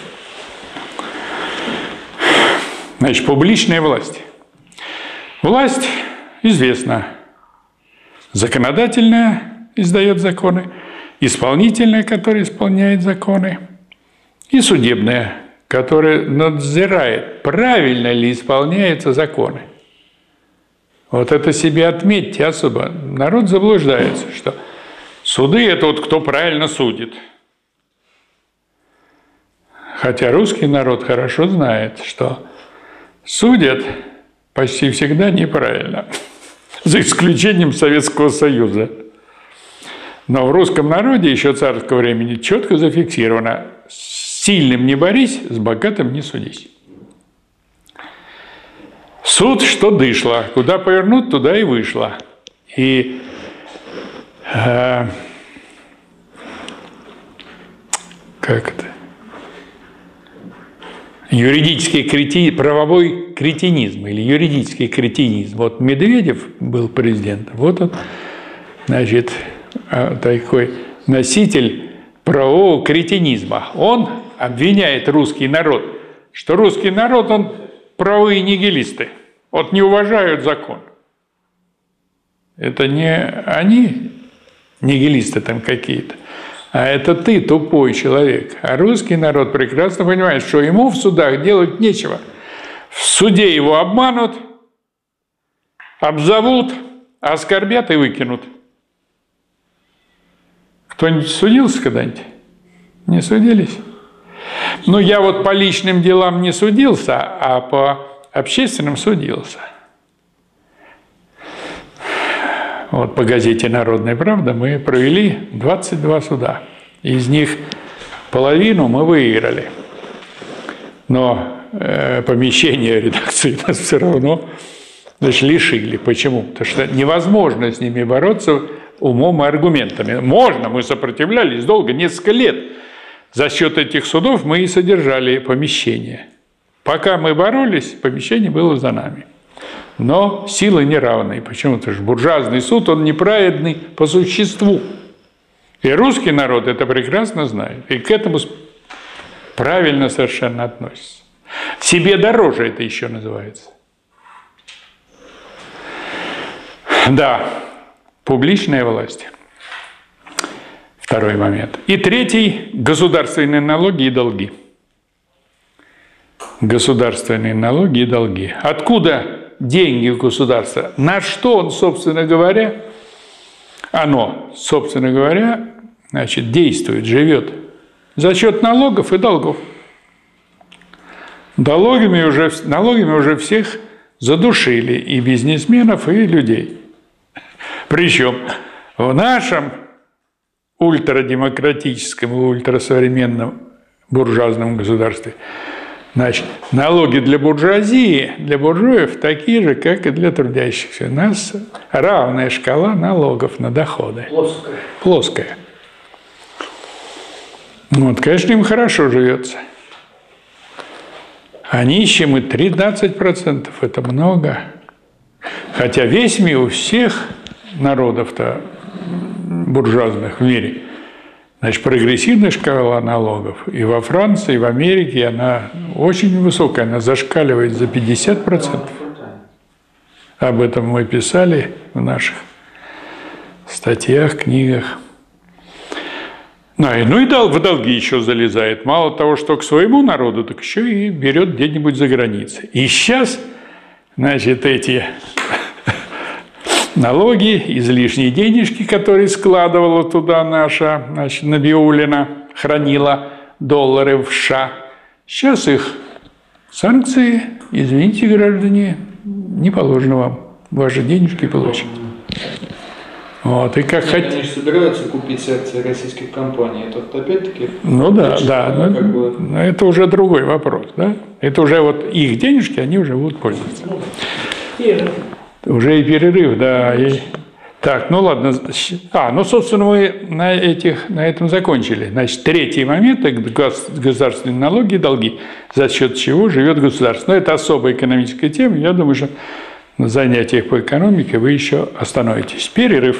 S1: Значит, публичная власть. Власть известна. Законодательная издает законы, исполнительная, которая исполняет законы, и судебная, которая надзирает, правильно ли исполняются законы. Вот это себе отметьте особо. Народ заблуждается, что суды – это вот кто правильно судит. Хотя русский народ хорошо знает, что судят почти всегда неправильно, за исключением Советского Союза. Но в русском народе еще царского времени четко зафиксировано: с сильным не борись, с богатым не судись. Суд, что дышло, куда повернут, туда и вышло. И как это? Юридический правовой кретинизм или юридический кретинизм. Вот Медведев был президентом, вот он, значит, такой носитель правового кретинизма. Он обвиняет русский народ, что русский народ, он правые нигилисты, вот не уважают закон. Это не они, нигилисты там какие-то, а это ты, тупой человек. А русский народ прекрасно понимает, что ему в судах делать нечего. В суде его обманут, обзовут, оскорбят и выкинут. Кто-нибудь судился когда-нибудь? Не судились? Ну, я вот по личным делам не судился, а по общественным судился. Вот по газете «Народная правда» мы провели 22 суда. Из них половину мы выиграли. Но помещение редакции нас все равно, значит, лишили. Почему? Потому что невозможно с ними бороться умом и аргументами. Можно, мы сопротивлялись долго, несколько лет. За счет этих судов мы и содержали помещение. Пока мы боролись, помещение было за нами. но силы неравные. Почему-то же буржуазный суд, он неправедный по существу. И русский народ это прекрасно знает. И к этому правильно совершенно относится. Себе дороже это еще называется. Да, публичная власть. Второй момент. И третий – государственные налоги и долги. Государственные налоги и долги. Откуда деньги у государства? На что он, собственно говоря, значит, действует, живет? За счет налогов и долгов. Налогами уже всех задушили и бизнесменов, и людей. Причем в нашем ультрадемократическом и ультрасовременном буржуазном государстве, значит, налоги для буржуазии, для буржуев такие же, как и для трудящихся. У нас равная шкала налогов на доходы. Плоская. Вот, конечно, им хорошо живется. А нищим и 13% – это много. Хотя весь мир, у всех народов-то буржуазных в мире, значит, прогрессивная шкала налогов. И во Франции, и в Америке она очень высокая, она зашкаливает за 50%. Об этом мы писали в наших статьях, книгах. Ну и в долги еще залезает. Мало того, что к своему народу, так еще и берет где-нибудь за границей. И сейчас, значит, эти налоги, излишние денежки, которые складывала туда наша, значит, Набиуллина, хранила доллары в США. Сейчас их санкции, извините, граждане, не положено вам. Ваши денежки получите. Вот, и как хотите.
S3: Они же собираются купить акции российских компаний. Это опять-таки...
S1: Ну да, но это уже другой вопрос. Да? Это уже вот их денежки, они уже будут пользоваться. Уже и перерыв, да. Так, ну ладно. Ну, собственно, мы на этом закончили. Значит, третий момент – это государственные налоги и долги, за счет чего живет государство. Но это особая экономическая тема. Я думаю, что на занятиях по экономике вы еще остановитесь. Перерыв.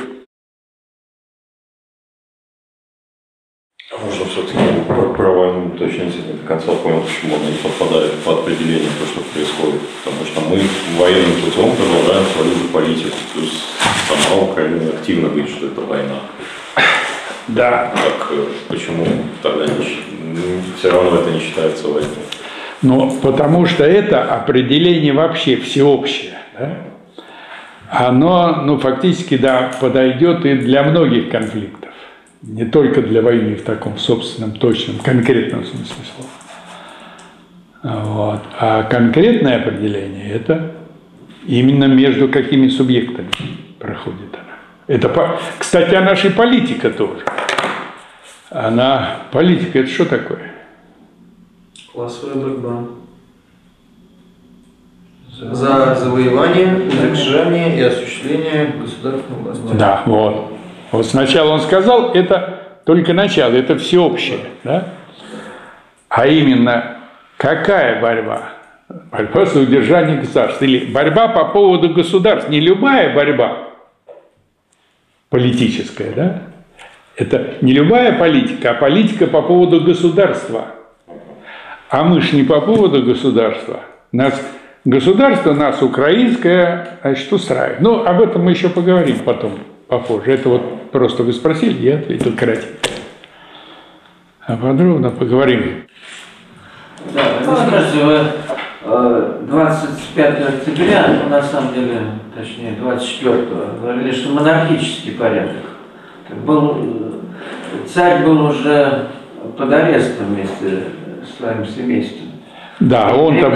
S5: Можно все-таки про войну уточнить, я до конца понял, почему она не подпадает под определение то, что происходит. Потому что мы военным путем продолжаем свою политику. Плюс сама Украина активно говорит, что это война.
S1: Да.
S5: Так почему тогда все равно это не считается войной?
S1: Ну, потому что это определение вообще всеобщее. Да? Оно, ну, фактически, да, подойдет и для многих конфликтов. Не только для войны в таком собственном, точном, конкретном смысле слова. Вот. А конкретное определение – это именно между какими субъектами проходит она. Это, кстати, о нашей политике тоже. Политика – это что такое?
S3: Классовая борьба. За завоевание, удержание и осуществление государственной власти.
S1: Да, вот. Вот сначала он сказал, это только начало, это всеобщее. Да? А именно, какая борьба? Борьба за удержание государства. Или борьба по поводу государства. Не любая борьба политическая, да? Это не любая политика, а политика по поводу государства. А мы ж не по поводу государства. Государство нас украинское, значит, устраивает. Ну, об этом мы еще поговорим потом, попозже. Это вот просто вы спросили, я ответил кратенько. А подробно поговорим.
S2: Да, вы скажете, 25 октября, ну, на самом деле, точнее, 24-го, говорили, что монархический порядок. Царь был уже под арестом вместе с своим семейством.
S1: Да, он-то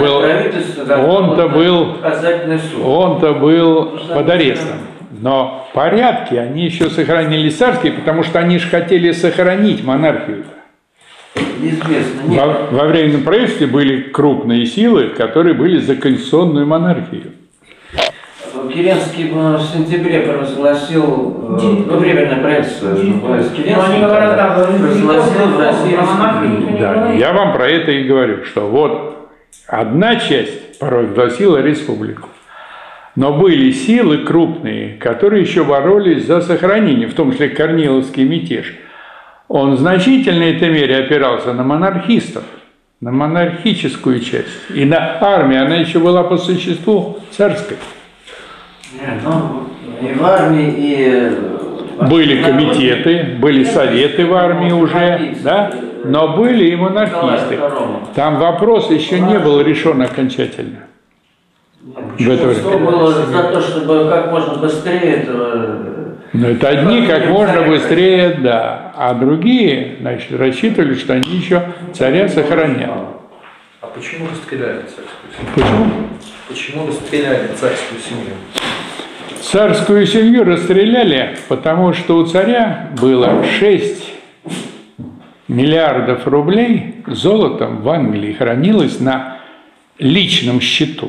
S1: был под арестом. Но порядки, они еще сохранили царские, потому что они же хотели сохранить монархию.
S2: Неизвестно, нет.
S1: Во временном правительстве были крупные силы, которые были за конституционную монархию.
S2: Керенский в сентябре провозгласил, временное правительство, Керенский провозгласил в России республику.
S1: Да, я вам про это и говорю, что вот одна часть провозгласила республику, Но были силы крупные, которые еще боролись за сохранение, в том числе Корниловский мятеж. Он в значительной мере опирался на монархистов, на монархическую часть. И на армию, она еще была по существу царской.
S2: Нет, ну, и в армии, и...
S1: Были комитеты, были советы в армии уже, да? Но были и монархисты. Там вопрос еще не был решен окончательно. В это время.
S2: Было за то, чтобы как можно быстрее этого...
S1: Ну, это одни как можно быстрее, да. А другие, значит, рассчитывали, что они еще царя сохранят.
S3: А почему расстреляли царскую семью?
S1: Почему?
S3: Почему расстреляли царскую семью?
S1: Царскую семью расстреляли, потому что у царя было 6 миллиардов рублей золотом в Англии хранилось на личном счету.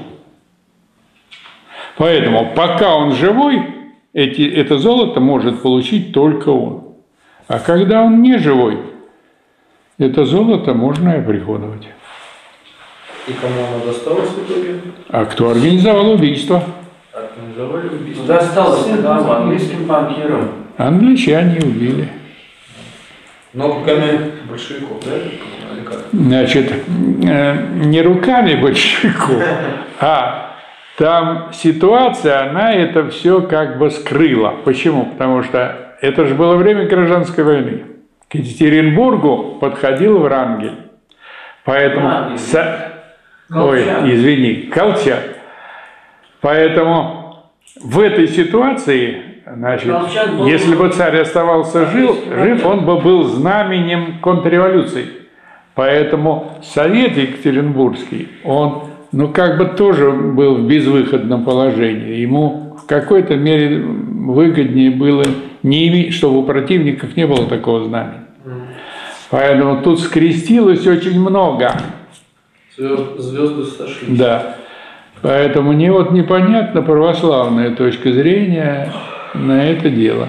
S1: Поэтому, пока он живой, это золото может получить только он. А когда он не живой, это золото можно оприходовать.
S3: И кому оно досталось в итоге?
S1: А кто организовал убийство?
S3: Организовали убийство.
S2: Досталось английским банкирам.
S1: Англичане убили.
S3: Но руками большевиков, да? Или как?
S1: Значит, не руками большевиков, а там ситуация, она это все как бы скрыла. Почему? Потому что это же было время гражданской войны. К Екатеринбургу подходил Врангель. Поэтому... Ой, извини, Колчак. Поэтому в этой ситуации, значит, если бы царь оставался жив, он бы был знаменем контрреволюции. Поэтому Совет Екатеринбургский, он, ну, как бы тоже был в безвыходном положении. Ему в какой-то мере выгоднее было, не иметь, чтобы у противников не было такого знамени. Поэтому тут скрестилось очень много.
S3: Звезды сошлись.
S1: Да. Поэтому мне вот непонятна православная точка зрения на это дело.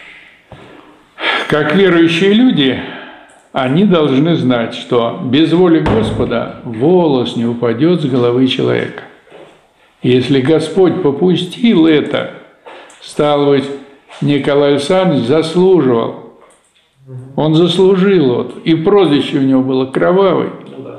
S1: Как верующие люди, они должны знать, что без воли Господа волос не упадет с головы человека. Если Господь попустил это, стало быть, Николай Александрович заслуживал. Он заслужил, вот, и прозвище у него было Кровавый.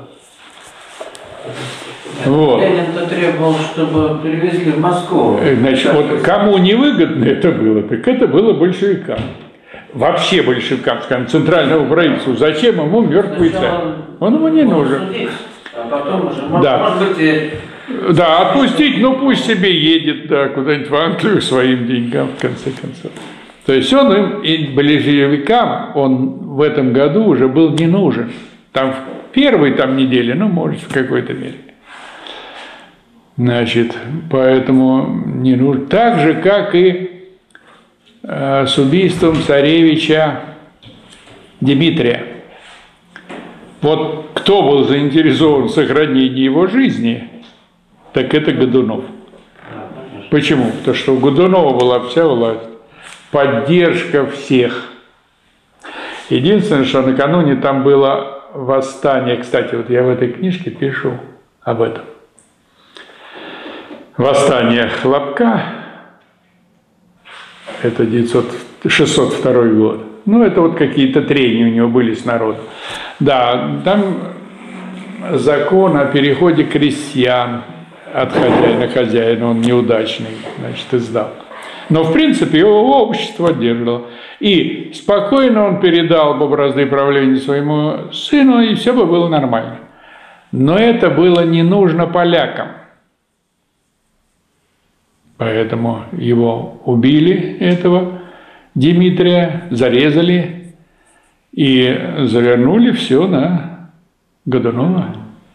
S1: Вот.
S2: Ленин-то требовал, чтобы перевезли в Москву.
S1: Значит, вот кому невыгодно это было, так это было большевикам. Вообще большевикам, скажем, центральному правительству. Зачем ему мертвый царь? Он ему не нужен.
S2: А потом уже,
S1: да.
S2: может быть, и...
S1: Да, отпустить, ну пусть себе едет, да, куда-нибудь в Англию своим деньгам, в конце концов. То есть он им, и большевикам, он в этом году уже был не нужен. Там в первой там неделе, ну, может, в какой-то мере. Значит, поэтому не нужно. Так же, как и с убийством царевича Дмитрия. Вот кто был заинтересован в сохранении его жизни, так это Годунов. Почему? Потому что у Годунова была вся власть, поддержка всех. Единственное, что накануне там было восстание, кстати, вот я в этой книжке пишу об этом. Восстание Хлопка, это 602 год. Ну, это вот какие-то трения у него были с народом. Да, там закон о переходе крестьян от хозяина к хозяину, он неудачный, значит, издал. Но, в принципе, его общество поддерживало. И спокойно он передал бы бразды правления своему сыну, и все бы было нормально. Но это было не нужно полякам. Поэтому его убили, этого Дмитрия, зарезали и завернули все на Годунова.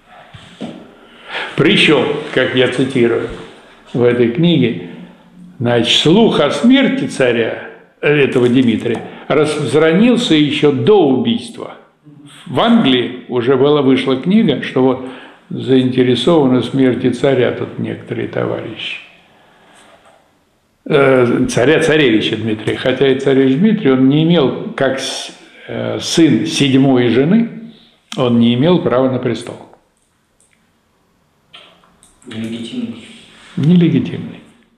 S1: Причем, как я цитирую в этой книге, значит, слух о смерти царя, этого Дмитрия, распространился еще до убийства. В Англии уже вышла книга, что вот заинтересованы в смерти царя тут некоторые товарищи. Царевича Дмитрия. Хотя и царевич Дмитрий, он не имел, как сын 7-й жены, он не имел права на престол.
S2: Нелегитимный.
S1: Нелегитимный.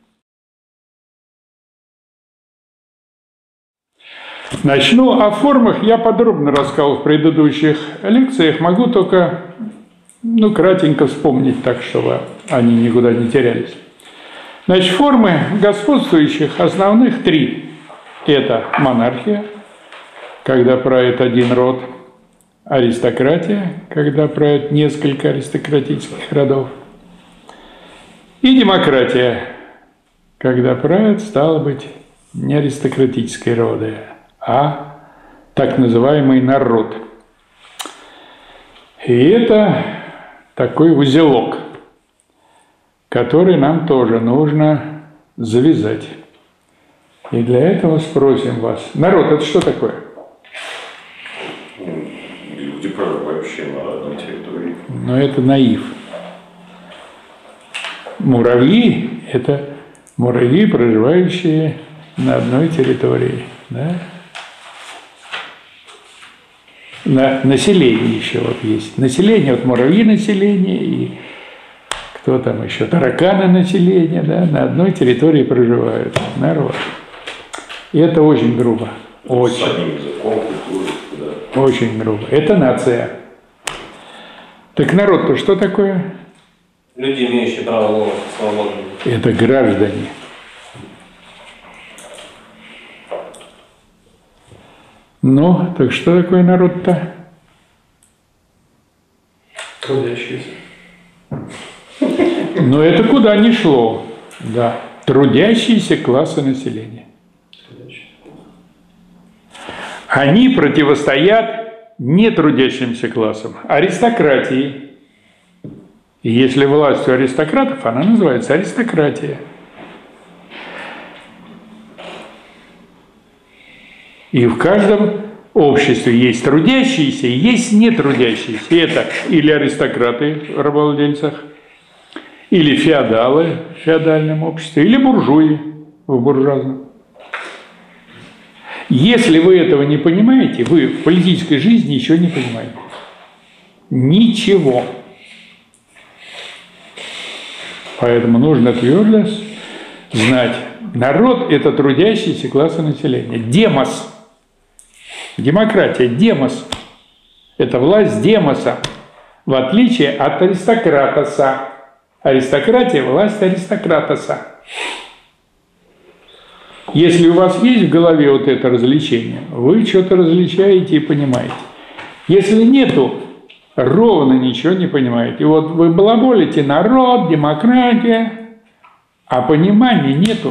S1: Начну о формах. Я подробно рассказал в предыдущих лекциях. Могу только, кратенько вспомнить так, чтобы они никуда не терялись. Значит, формы господствующих основных три. Это монархия, когда правит один род, аристократия, когда правит несколько аристократических родов, и демократия, когда правят, стало быть, не аристократические роды, а так называемый народ. И это такой узелок, который нам тоже нужно завязать. И для этого спросим вас. Народ – это что такое?
S5: Люди, проживающие на одной территории.
S1: Но это наив. Муравьи – это муравьи, проживающие на одной территории. Да? На население еще вот есть. Население, вот муравьи население и кто там еще, тараканы население, да, на одной территории проживают. Народ. И это очень грубо. Очень.
S5: С одним языком, культурой, да.
S1: Очень грубо. Это нация. Так народ-то что такое?
S2: Люди, имеющие право голоса, свободу.
S1: Это граждане. Ну, так что такое народ-то?
S3: Трудящиеся.
S1: Но это куда ни шло. Да. Трудящиеся классы населения. Они противостоят нетрудящимся классам, аристократии. И если власть у аристократов, она называется аристократия. И в каждом обществе есть трудящиеся и есть нетрудящиеся. И это или аристократы в рабовладельцах, или феодалы в феодальном обществе, или буржуи в буржуазном. Если вы этого не понимаете, вы в политической жизни ничего не понимаете. Ничего. Поэтому нужно твердо знать. Народ – это трудящийся класс населения. Демос. Демократия. Демос. Это власть демоса. В отличие от аристократоса. Аристократия – власть аристократоса. Если у вас есть в голове вот это развлечение, вы что-то различаете и понимаете. Если нету, ровно ничего не понимаете. И вот вы балаболите народ, демократия, а понимания нету.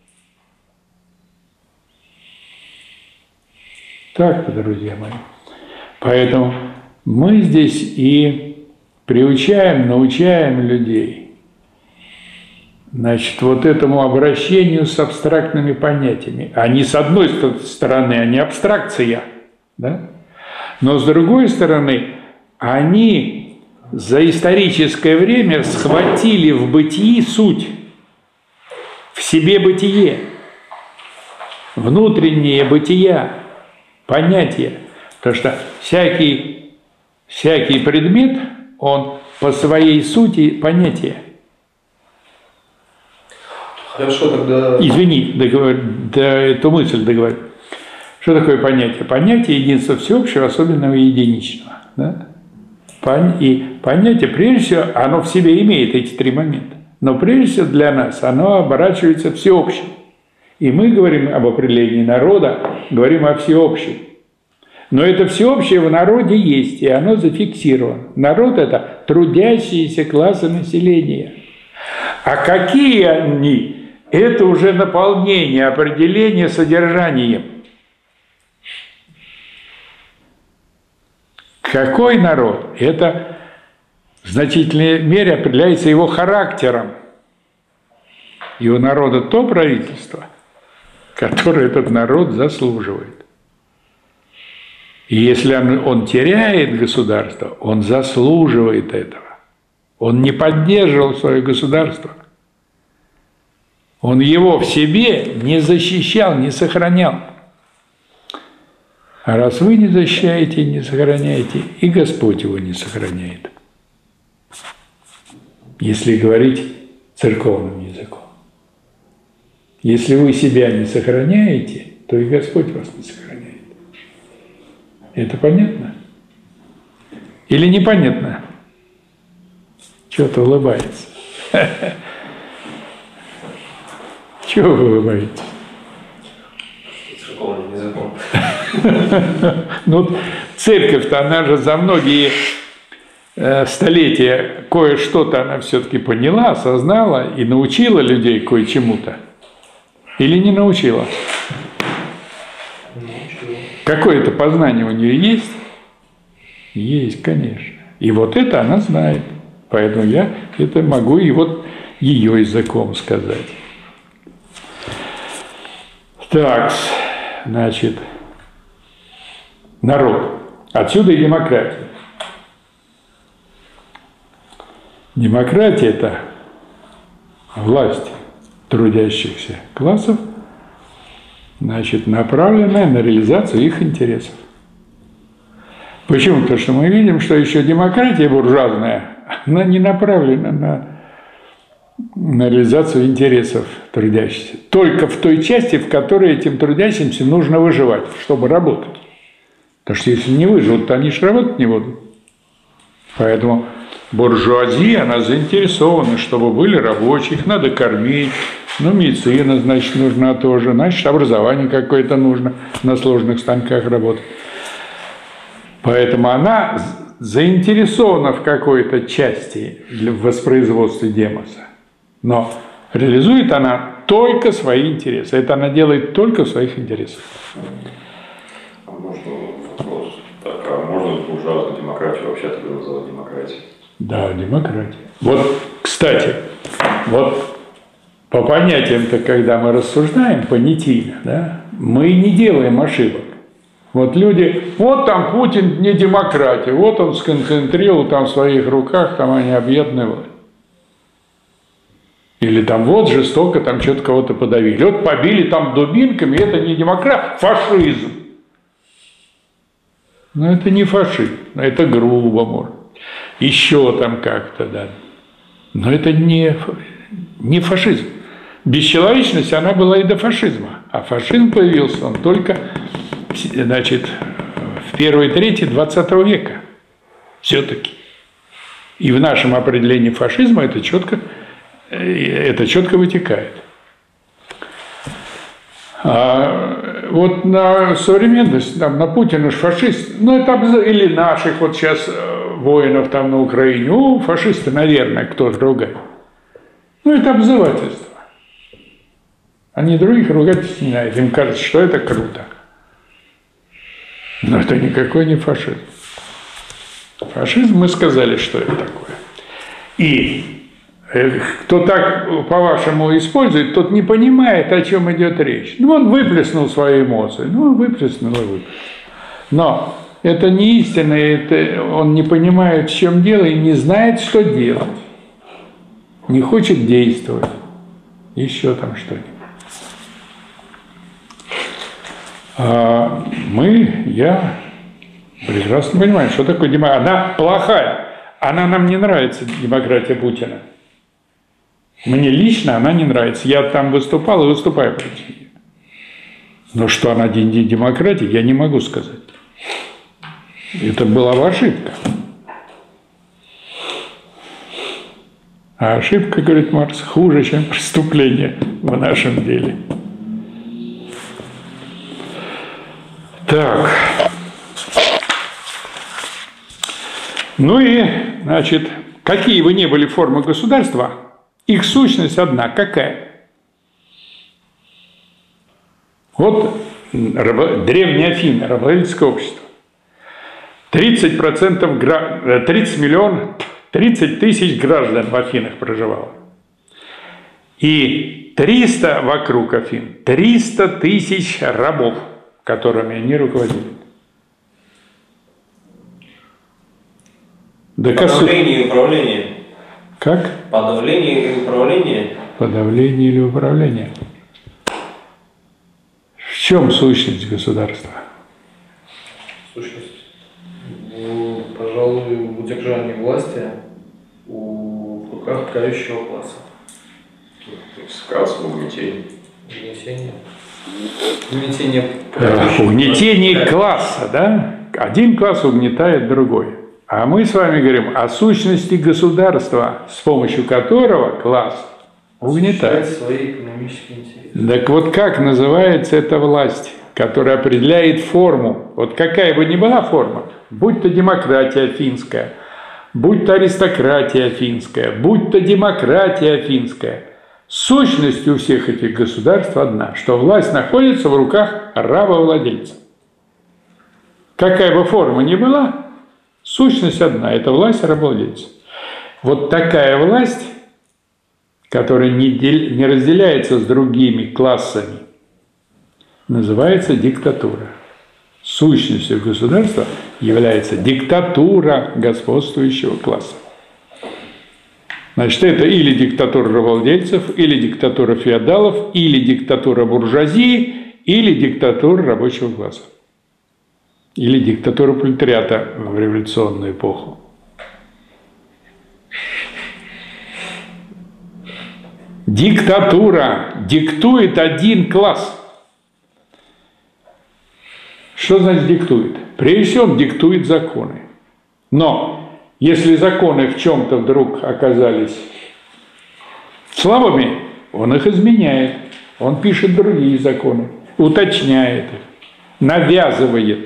S1: Так-то, друзья мои. Поэтому мы здесь и приучаем, научаем людей. Значит, вот этому обращению с абстрактными понятиями. Они, с одной стороны, они абстракция, да? Но с другой стороны, они за историческое время схватили в бытии суть, в себе бытие, внутреннее бытия, понятие. Потому что всякий предмет, он по своей сути понятие.
S3: Хорошо, тогда...
S1: Извини, эту мысль договорю. Что такое понятие? Понятие единства всеобщего, особенного и единичного. Да? И понятие, прежде всего, оно в себе имеет эти три момента. Но прежде всего для нас оно оборачивается всеобщим. И мы говорим об определении народа, говорим о всеобщем. Но это всеобщее в народе есть, и оно зафиксировано. Народ – это трудящиеся классы населения. А какие они? Это уже наполнение, определение содержанием. Какой народ? Это в значительной мере определяется его характером. И у народа то правительство, которое этот народ заслуживает. И если он теряет государство, он заслуживает этого. Он не поддерживал свое государство. Он его в себе не защищал, не сохранял. А раз вы не защищаете, не сохраняете, и Господь его не сохраняет. Если говорить церковным языком. Если вы себя не сохраняете, то и Господь вас не сохраняет. Это понятно? Или непонятно? Чего-то улыбается. Чего вы улыбаетесь?
S2: Церковным языком.
S1: Ну, церковь-то, она же за многие столетия кое-что-то она все-таки поняла, осознала и научила людей кое-чему-то. Или не научила?
S3: Научила.
S1: Какое-то познание у нее есть? Есть, конечно. И вот это она знает. Поэтому я это могу и вот ее языком сказать. Так, значит, народ. Отсюда и демократия. Демократия – это власть трудящихся классов, значит, направленная на реализацию их интересов. Почему? Потому что мы видим, что еще демократия буржуазная, она не направлена на реализацию интересов трудящихся. Только в той части, в которой этим трудящимся нужно выживать, чтобы работать. Потому что если не выживут, то они же работать не будут. Поэтому буржуазия, она заинтересована, чтобы были рабочие, их надо кормить. Ну, медицина, значит, нужна тоже. Значит, образование какое-то нужно на сложных станках работать. Поэтому она заинтересована в какой-то части в воспроизводстве демоса. Но реализует она только свои интересы. Это она делает только в своих интересах.
S5: А можно вопрос? Так, а можно буржуазную демократию вообще-то называть демократией? Да,
S1: демократия. Вот, кстати, вот по понятиям-то, когда мы рассуждаем понятийно, да, мы не делаем ошибок. Вот люди, вот там Путин не демократия, вот он сконцентрировал там в своих руках, там они объединены власть. Или там вот жестоко там что-то кого-то подавили. Вот побили там дубинками, это не демократия, фашизм. Но это не фашизм, это грубо, может. Еще там как-то, да. Но это не фашизм. Бесчеловечность, она была и до фашизма. А фашизм появился он только, значит, в первой трети 20 века. Все-таки. И в нашем определении фашизма это четко вытекает. А вот на современность, там, на Путина ж фашист, ну это или наших вот сейчас воинов там на Украине, фашисты, наверное, кто-то ругает. Ну это обзывательство. Они других ругать не знают, им кажется, что это круто. Но это никакой не фашизм. Фашизм, мы сказали, что это такое. И кто так, по-вашему, использует, тот не понимает, о чем идет речь. Ну, он выплеснул свои эмоции. Ну, он выплеснул и выплеснул. Но это не истина, это он не понимает, в чем дело, и не знает, что делать. Не хочет действовать. Еще там что-нибудь. А я прекрасно понимаю, что такое демократия. Она плохая. Она нам не нравится, демократия Путина. Мне лично она не нравится. Я там выступал и выступаю против нее. Но что она демократия, я не могу сказать. Это была бы ошибка. А ошибка, говорит Маркс, хуже, чем преступление в нашем деле. Так. Ну и, значит, какие бы ни были формы государства, их сущность одна. Какая? Вот древние Афины, рабовладельческое общество. 30 тысяч граждан в Афинах проживало. И 300 вокруг Афин, 300 тысяч рабов, которыми они руководили.
S2: Подавление и управление.
S1: Как?
S2: Подавление и управление.
S1: Подавление или управление. В чем сущность государства?
S3: Сущность? Пожалуй, в удержании власти в руках правящего класса.
S5: Сказ, угнетение.
S3: Угнетение.
S1: Угнетение класса, да? Один класс угнетает другой. А мы с вами говорим о сущности государства, с помощью которого класс угнетает
S2: свои экономические интересы.
S1: Так вот как называется эта власть, которая определяет форму? Вот какая бы ни была форма, будь то демократия финская, будь то аристократия финская, будь то демократия финская, сущность у всех этих государств одна, что власть находится в руках рабовладельца. Какая бы форма ни была, сущность одна – это власть рабовладельца. Вот такая власть, которая не разделяется с другими классами, называется диктатура. Сущностью государства является диктатура господствующего класса. Значит, это или диктатура рабовладельцев, или диктатура феодалов, или диктатура буржуазии, или диктатура рабочего класса. Или диктатура пролетариата в революционную эпоху. Диктатура диктует один класс. Что значит диктует? Прежде всего, он диктует законы. Но если законы в чем-то вдруг оказались слабыми, он их изменяет. Он пишет другие законы, уточняет их, навязывает.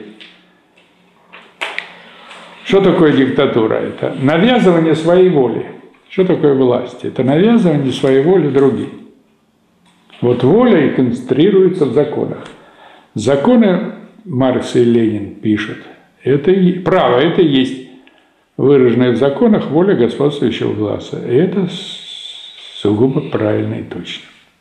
S1: Что такое диктатура? Это навязывание своей воли. Что такое власть? Это навязывание своей воли другим. Вот воля и концентрируется в законах. Законы Маркс и Ленин пишут. Это право, это и есть выраженная в законах воля господствующего класса. И это сугубо правильно и точно.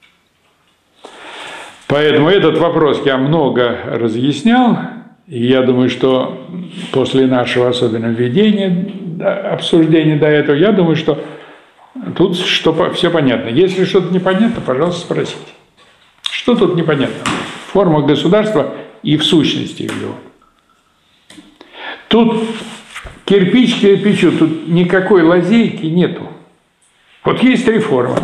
S1: Поэтому этот вопрос я много разъяснял. И я думаю, что после нашего особенно введения, обсуждения до этого, я думаю, что тут все понятно. Если что-то непонятно, пожалуйста, спросите. Что тут непонятно? Форма государства и в сущности его. Тут кирпич к кирпичу, тут никакой лазейки нету. Вот есть три формы.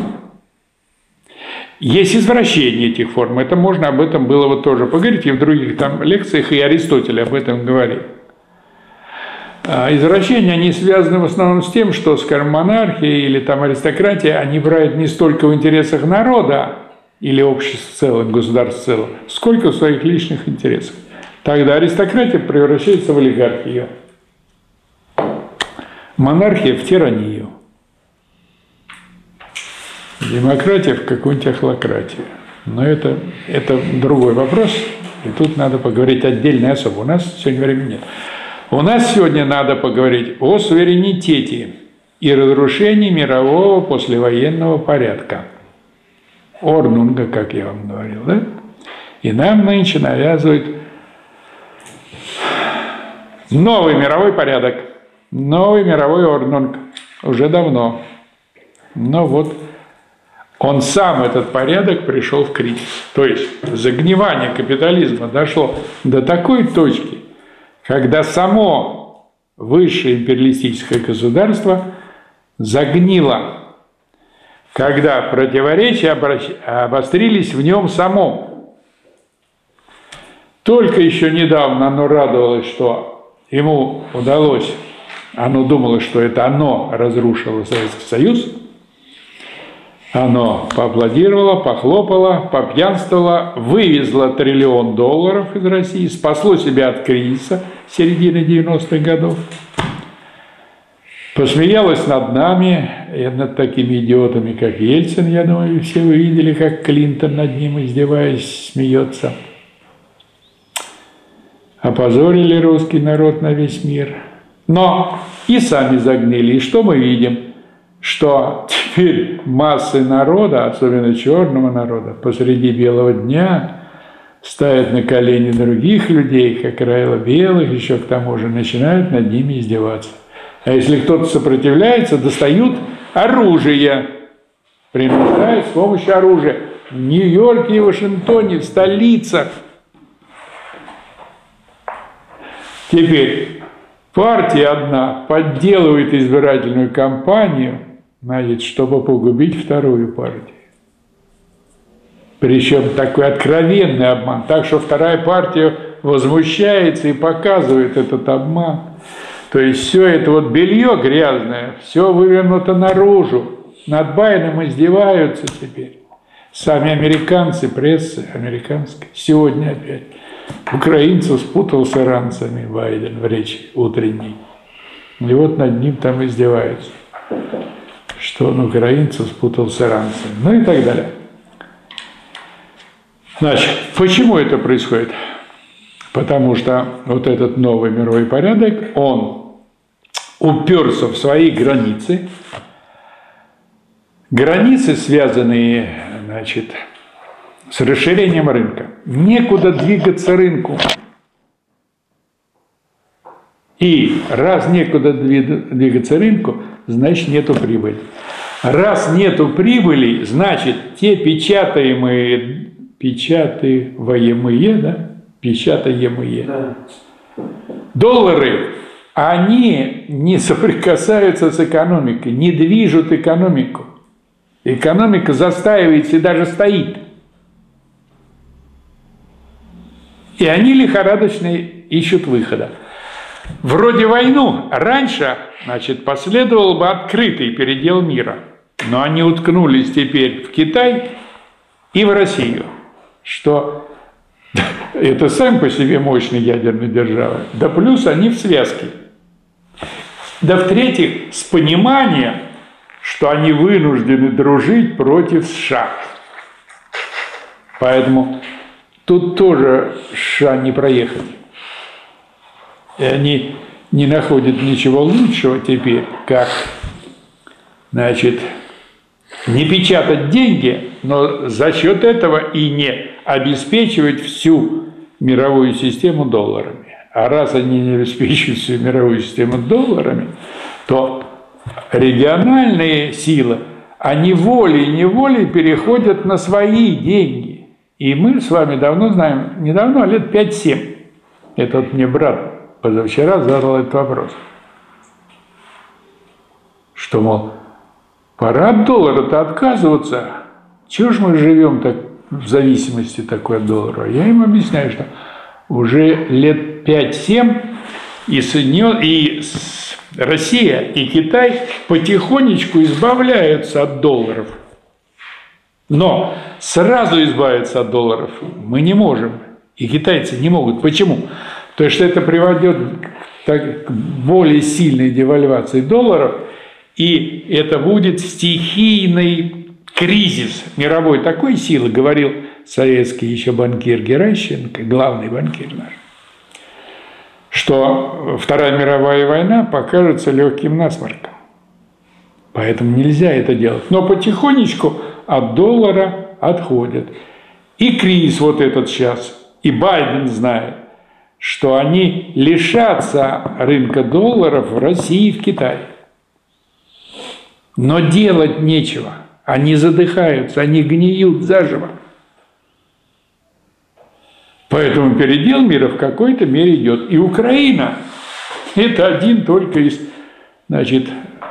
S1: Есть извращение этих форм. Это можно, об этом было вот тоже поговорить, и в других там лекциях, и Аристотель об этом говорил. Извращения, они связаны в основном с тем, что, скажем, монархия или там аристократия, они брают не столько в интересах народа или общества в целом, государства в целом, сколько в своих личных интересах. Тогда аристократия превращается в олигархию, монархия в тиранию, демократия в какую-нибудь охлократию. Но это другой вопрос, и тут надо поговорить отдельно и особо. У нас сегодня времени нет. У нас сегодня надо поговорить о суверенитете и разрушении мирового послевоенного порядка. Орднунга, как я вам говорил, да? И нам нынче навязывают новый мировой порядок, новый мировой орднунг, уже давно. Но вот он сам, этот порядок, пришел в кризис. То есть загнивание капитализма дошло до такой точки, когда само высшее империалистическое государство загнило, когда противоречия обострились в нем самом. Только еще недавно оно радовалось, что ему удалось, оно думало, что это оно разрушило Советский Союз, оно поаплодировало, похлопало, попьянствовало, вывезло $1 триллион из России, спасло себя от кризиса середины 90-х годов, посмеялось над нами и над такими идиотами, как Ельцин. Я думаю, все вы видели, как Клинтон над ним, издеваясь, смеется. Опозорили русский народ на весь мир. Но и сами загнили. И что мы видим? Что теперь массы народа, особенно черного народа, посреди белого дня ставят на колени других людей, как правило, белых, еще к тому же, начинают над ними издеваться. А если кто-то сопротивляется, достают оружие, принуждают с помощью оружия. В Нью-Йорке и Вашингтоне, в столицах. Теперь партия одна подделывает избирательную кампанию, значит, чтобы погубить вторую партию. Причем такой откровенный обман. Так что вторая партия возмущается и показывает этот обман. То есть все это вот белье грязное, все вывернуто наружу. Над Байденом издеваются теперь. Сами американцы, пресса американская. Сегодня опять украинцев спутал с иранцами Байден в речи утренней. И вот над ним там издеваются, что он украинцев спутал с иранцами. Ну и так далее. Значит, почему это происходит? Потому что вот этот новый мировой порядок, он уперся в свои границы. Границы, связанные, значит, с расширением рынка. Некуда двигаться рынку. И раз некуда двигаться рынку, значит, нету прибыли. Раз нету прибыли, значит, те печатаемые, да? Доллары, они не соприкасаются с экономикой, не движут экономику. Экономика застаивается и даже стоит. И они лихорадочно ищут выхода. Вроде войну раньше, значит, последовал бы открытый передел мира. Но они уткнулись теперь в Китай и в Россию. Что это сам по себе мощная ядерная держава. Да плюс они в связке. Да в-третьих, с пониманием, что они вынуждены дружить против США. Поэтому тут тоже США не проехать. И они не находят ничего лучшего теперь, как, значит, не печатать деньги, но за счет этого и не обеспечивать всю мировую систему долларами. А раз они не обеспечивают всю мировую систему долларами, то региональные силы, они волей-неволей переходят на свои деньги. И мы с вами давно знаем, не давно, а лет 5-7. Это вот мне брат позавчера задал этот вопрос. Что, мол, пора от доллара-то отказываться. Чего ж мы живем так в зависимости такой от доллара? Я им объясняю, что уже лет 5-7 и Россия и Китай потихонечку избавляются от долларов. Но сразу избавиться от долларов мы не можем. И китайцы не могут. Почему? Потому что это приводит к более сильной девальвации долларов, и это будет стихийный кризис мировой такой силы, говорил советский еще банкир Геращенко, главный банкир наш, что Вторая мировая война покажется легким насморком. Поэтому нельзя это делать. Но потихонечку от доллара отходят. И кризис вот этот сейчас, и Байден знает, что они лишатся рынка долларов в России и в Китае. Но делать нечего. Они задыхаются, они гниют заживо. Поэтому передел мира в какой-то мере идет. И Украина – это один только из, значит,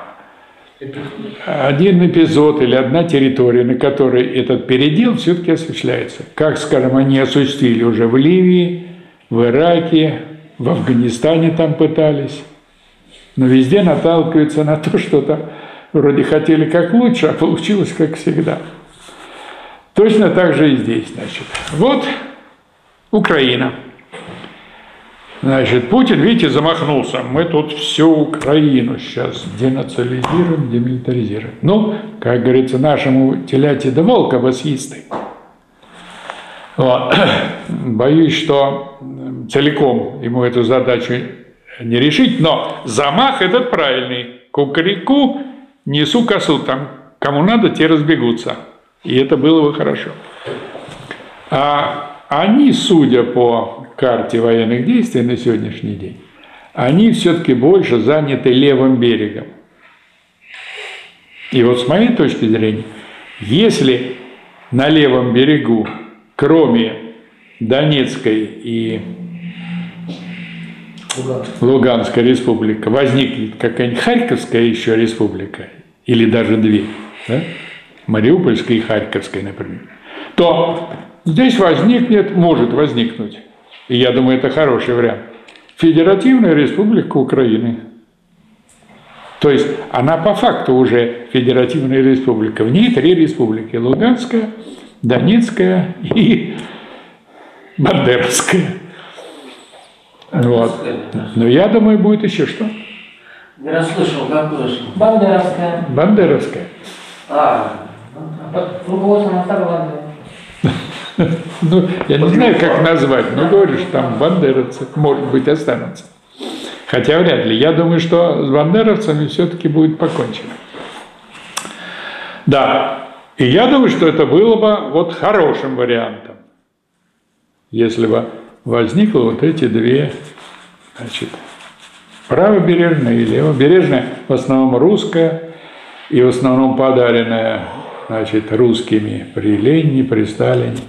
S1: один эпизод или одна территория, на которой этот передел все-таки осуществляется. Как, скажем, они осуществили уже в Ливии, в Ираке, в Афганистане там пытались. Но везде наталкиваются на то, что там вроде хотели как лучше, а получилось как всегда. Точно так же и здесь, значит. Вот Украина. Значит, Путин, видите, замахнулся. Мы тут всю Украину сейчас денацилизируем, демилитаризируем. Ну, как говорится, нашему теляти да волка басисты. Вот. Боюсь, что целиком ему эту задачу не решить, но замах этот правильный. Кукареку, несу косу, там кому надо, те разбегутся. И это было бы хорошо. А они, судя по карте военных действий на сегодняшний день, они все-таки больше заняты левым берегом. И вот с моей точки зрения, если на левом берегу, кроме Донецкой и Луганской республики, возникнет какая-нибудь Харьковская еще республика, или даже две, да? Мариупольская и Харьковская, например, то здесь может возникнуть, и я думаю, это хороший вариант, Федеративная Республика Украины. То есть она по факту уже Федеративная Республика. В ней 3 республики: Луганская, Донецкая и Бандеровская. Вот. Но я думаю, будет еще что?
S2: Не расслышал, какое слово?
S6: Бандеровская.
S1: Бандеровская.
S6: Под руководством Остапа Бандеры.
S1: Ну, я не знаю, как назвать, но говорю, что там бандеровцы, может быть, останутся. Хотя вряд ли. Я думаю, что с бандеровцами все-таки будет покончено. Да. И я думаю, что это было бы вот хорошим вариантом, если бы возникло вот эти 2, значит, правобережная и левобережная, в основном русская и в основном подаренная, значит, русскими при Ленине, при Сталине.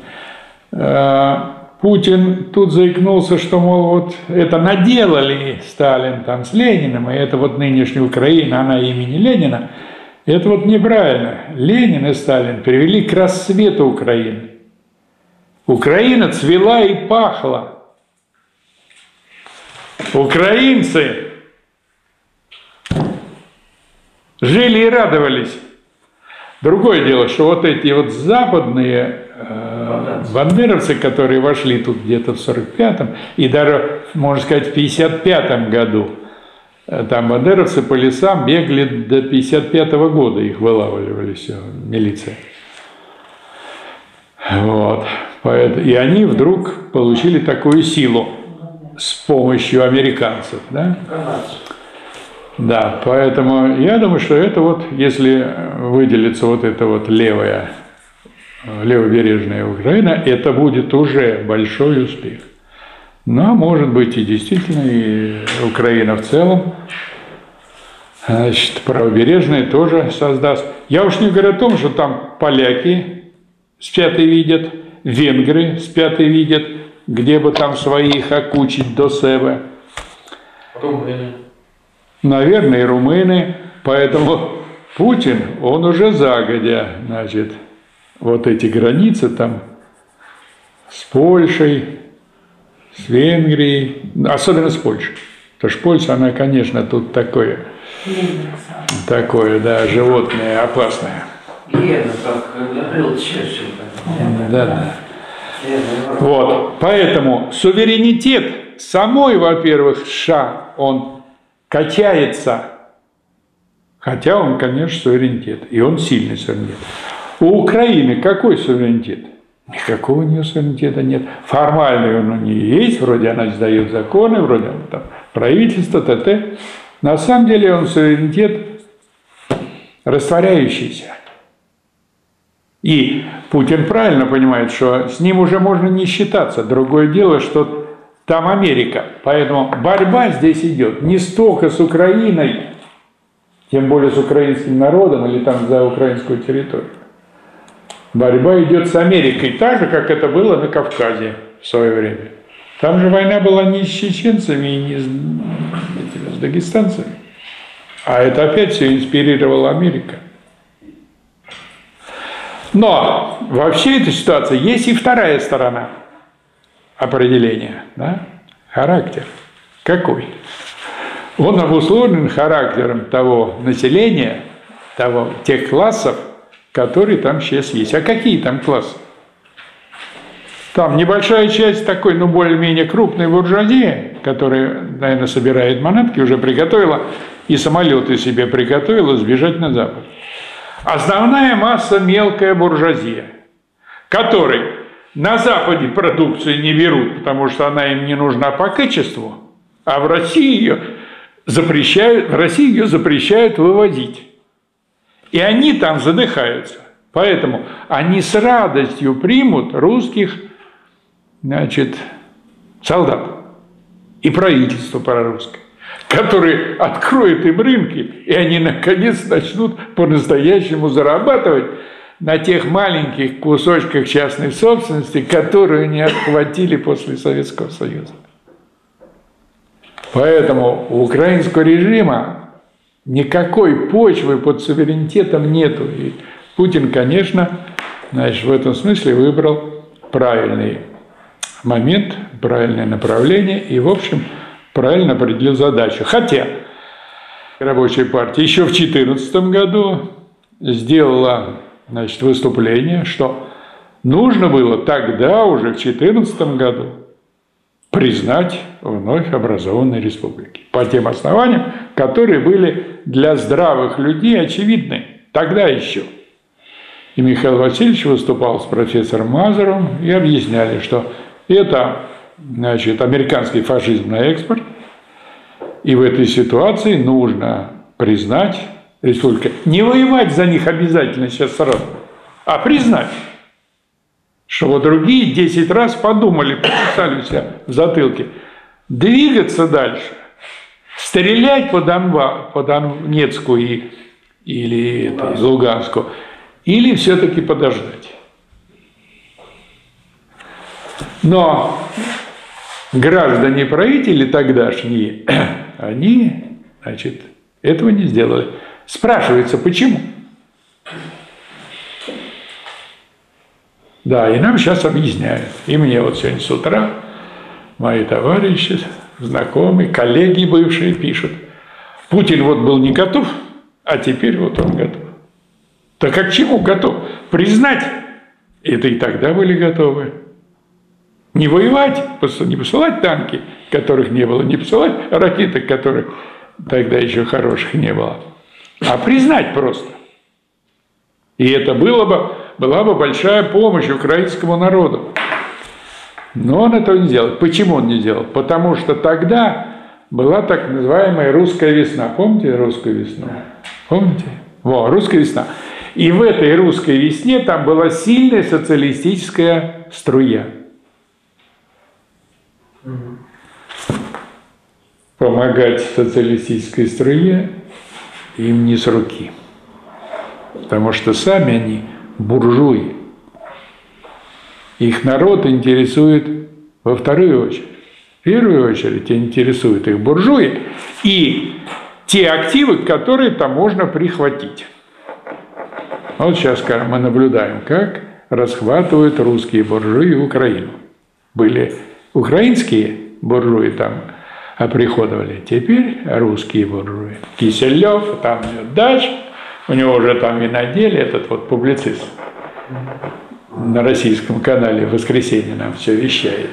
S1: Путин тут заикнулся, что, мол, вот это наделали Сталин там с Лениным, и это вот нынешняя Украина, она имени Ленина. Это вот неправильно. Ленин и Сталин привели к рассвету Украины. Украина цвела и пахла. Украинцы жили и радовались. Другое дело, что вот эти вот западные бандеровцы, которые вошли тут где-то в 45-м и даже, можно сказать, в 55-м году, там бандеровцы по лесам бегали до 55-го года, их вылавливали все, милиция. Вот. И они вдруг получили такую силу с помощью американцев, да? Да, поэтому я думаю, что это вот, если выделится вот эта вот левобережная Украина, это будет уже большой успех. Но, может быть, и действительно, и Украина в целом, значит, правобережная тоже создаст. Я уж не говорю о том, что там поляки спят и видят, венгры спят и видят, где бы там своих окучить до себе.
S3: Румыны.
S1: Наверное, и румыны. Поэтому Путин, он уже загодя, значит, вот эти границы там с Польшей, с Венгрией, особенно с Польшей. Потому что Польша, она, конечно, тут такое, да, животное опасное.
S2: Лена, как говорил Черчилль.
S1: Да. Вот, поэтому суверенитет самой, во-первых, США, он качается, хотя он, конечно, суверенитет, и он сильный суверенитет. У Украины какой суверенитет? Никакого у нее суверенитета нет. Формальный он у нее есть, вроде она издает законы, вроде она там правительство, т.т. На самом деле он суверенитет растворяющийся. И Путин правильно понимает, что с ним уже можно не считаться. Другое дело, что там Америка. Поэтому борьба здесь идет не столько с Украиной, тем более с украинским народом или там за украинскую территорию. Борьба идет с Америкой, так же, как это было на Кавказе в свое время. Там же война была не с чеченцами и не с дагестанцами. А это опять все инспирировала Америка. Но во всей этой ситуации есть и вторая сторона определения. Да? Характер. Какой? Он обусловлен характером того населения, тех классов, которые там сейчас есть. А какие там классы? Там небольшая часть такой, ну, более-менее крупной буржуазии, которая, наверное, собирает манатки, уже приготовила, и самолеты себе приготовила сбежать на Запад. Основная масса мелкая буржуазия, которой на Западе продукцию не берут, потому что она им не нужна по качеству, а в России ее запрещают вывозить. И они там задыхаются. Поэтому они с радостью примут русских, значит, солдат и правительство прорусское, которое откроет им рынки, и они наконец начнут по-настоящему зарабатывать на тех маленьких кусочках частной собственности, которые они отхватили после Советского Союза. Поэтому у украинского режима никакой почвы под суверенитетом нету. И Путин, конечно, значит, в этом смысле выбрал правильный момент, правильное направление и, в общем, правильно определил задачу. Хотя Рабочая партия еще в 2014 году сделала, значит, выступление, что нужно было тогда, уже в 2014 году, признать вновь образованные республики по тем основаниям, которые были для здравых людей очевидны тогда еще. И Михаил Васильевич выступал с профессором Мазуровым и объясняли, что это, значит, американский фашизм на экспорт, и в этой ситуации нужно признать республики. Не воевать за них обязательно сейчас сразу, а признать, что вот другие 10 раз подумали, почесали себя в затылке, двигаться дальше, стрелять по Донецку или Луганску, или все-таки подождать. Но граждане правители тогдашние, они, значит, этого не сделали. Спрашивается, почему? Да, и нам сейчас объясняют. И мне вот сегодня с утра мои товарищи, знакомые, коллеги бывшие пишут. Путин вот был не готов, а теперь вот он готов. Так а к чему готов? Признать. Это и тогда были готовы. Не воевать, не посылать танки, которых не было, не посылать ракеты, которых тогда еще хороших не было, а признать просто. И это была бы большая помощь украинскому народу. Но он этого не сделал. Почему он не сделал? Потому что тогда была так называемая русская весна. Помните русскую весну? Помните? Русская весна. И в этой русской весне там была сильная социалистическая струя. Помогать социалистической струе им не с руки. Потому что сами они буржуи. Их народ интересует во вторую очередь. В первую очередь интересуют их буржуи и те активы, которые там можно прихватить. Вот сейчас мы наблюдаем, как расхватывают русские буржуи Украину. Были украинские буржуи там оприходовали, теперь русские буржуи. Киселев, там дальше, у него уже там винодели, этот вот публицист на российском канале в воскресенье нам все вещает.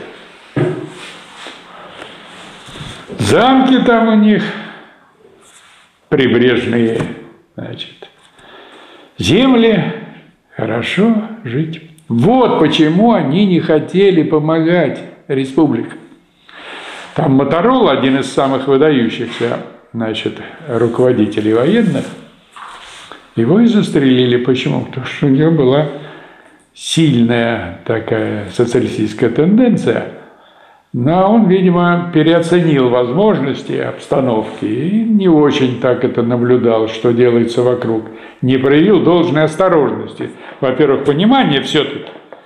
S1: Замки там у них прибрежные, значит, земли, хорошо жить. Вот почему они не хотели помогать республикам. Там Моторол, один из самых выдающихся, значит, руководителей военных, его и застрелили. Почему? Потому что у него была сильная такая социалистическая тенденция, но он, видимо, переоценил возможности обстановки и не очень так это наблюдал, что делается вокруг. Не проявил должной осторожности. Во-первых, понимание все-таки,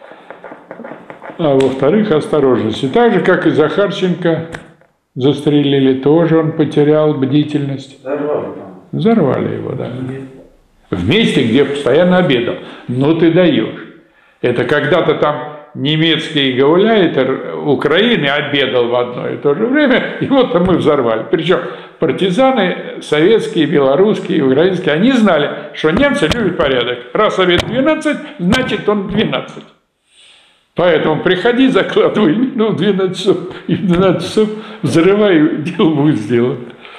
S1: а во-вторых, осторожности. Так же, как и Захарченко застрелили, тоже он потерял бдительность. Взорвали его, да. В месте, где постоянно обедал. Ну ты даешь. Это когда-то там немецкий гауляйтер Украины обедал в одно и то же время, и вот мы взорвали. Причем партизаны советские, белорусские, украинские, они знали, что немцы любят порядок. Раз обед 12, значит он 12. Поэтому приходи, закладывай, в 12 часов, и в 12 часов взрывай, дело будет сделано.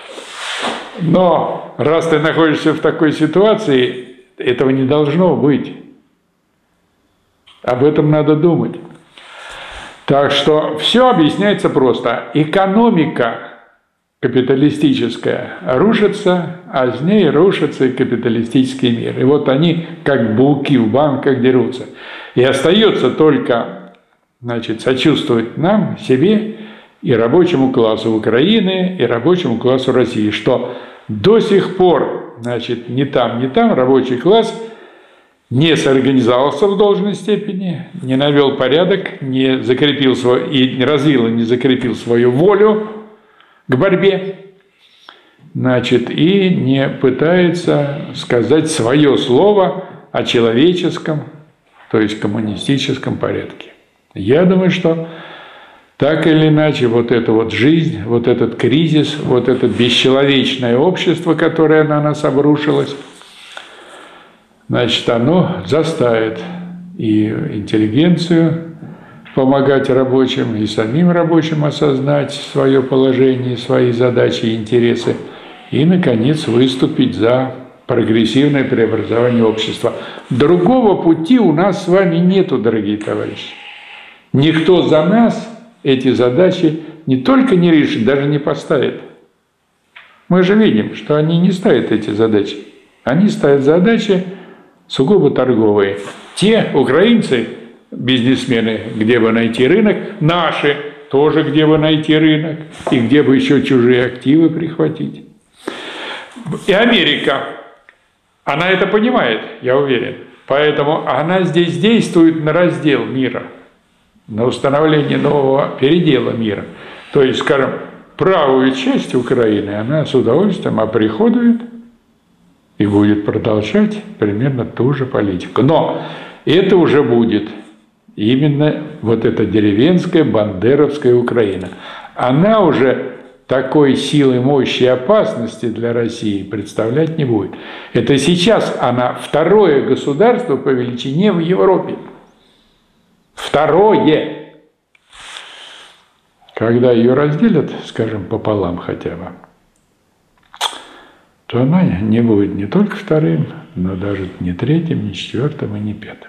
S1: Но раз ты находишься в такой ситуации, этого не должно быть. Об этом надо думать. Так что все объясняется просто. Экономика капиталистическая рушится, а с ней рушится и капиталистический мир. И вот они, как буки в банках, дерутся. И остается только, значит, сочувствовать нам, себе и рабочему классу Украины, и рабочему классу России, что до сих пор, значит, ни там рабочий класс не соорганизовался в должной степени, не навел порядок, не закрепил и не развил и не закрепил свою волю к борьбе, значит, и не пытается сказать свое слово о человеческом то есть в коммунистическом порядке. Я думаю, что так или иначе вот эта вот жизнь, вот этот кризис, вот это бесчеловечное общество, которое на нас обрушилось, значит, оно заставит и интеллигенцию помогать рабочим, и самим рабочим осознать свое положение, свои задачи и интересы, и, наконец, выступить за прогрессивное преобразование общества. Другого пути у нас с вами нету, дорогие товарищи. Никто за нас эти задачи не только не решит, даже не поставит. Мы же видим, что они не ставят эти задачи. Они ставят задачи сугубо торговые. Те украинцы, бизнесмены, где бы найти рынок, наши тоже где бы найти рынок, и где бы еще чужие активы прихватить. И Америка, она это понимает, я уверен. Поэтому она здесь действует на раздел мира, на установление нового передела мира. То есть, скажем, правую часть Украины она с удовольствием оприходует и будет продолжать примерно ту же политику. Но это уже будет именно вот эта деревенская бандеровская Украина. Она уже такой силы, мощи и опасности для России представлять не будет. Это сейчас она второе государство по величине в Европе. Второе. Когда ее разделят, скажем, пополам хотя бы, то она не будет не только вторым, но даже не третьим, не четвертым и не пятым.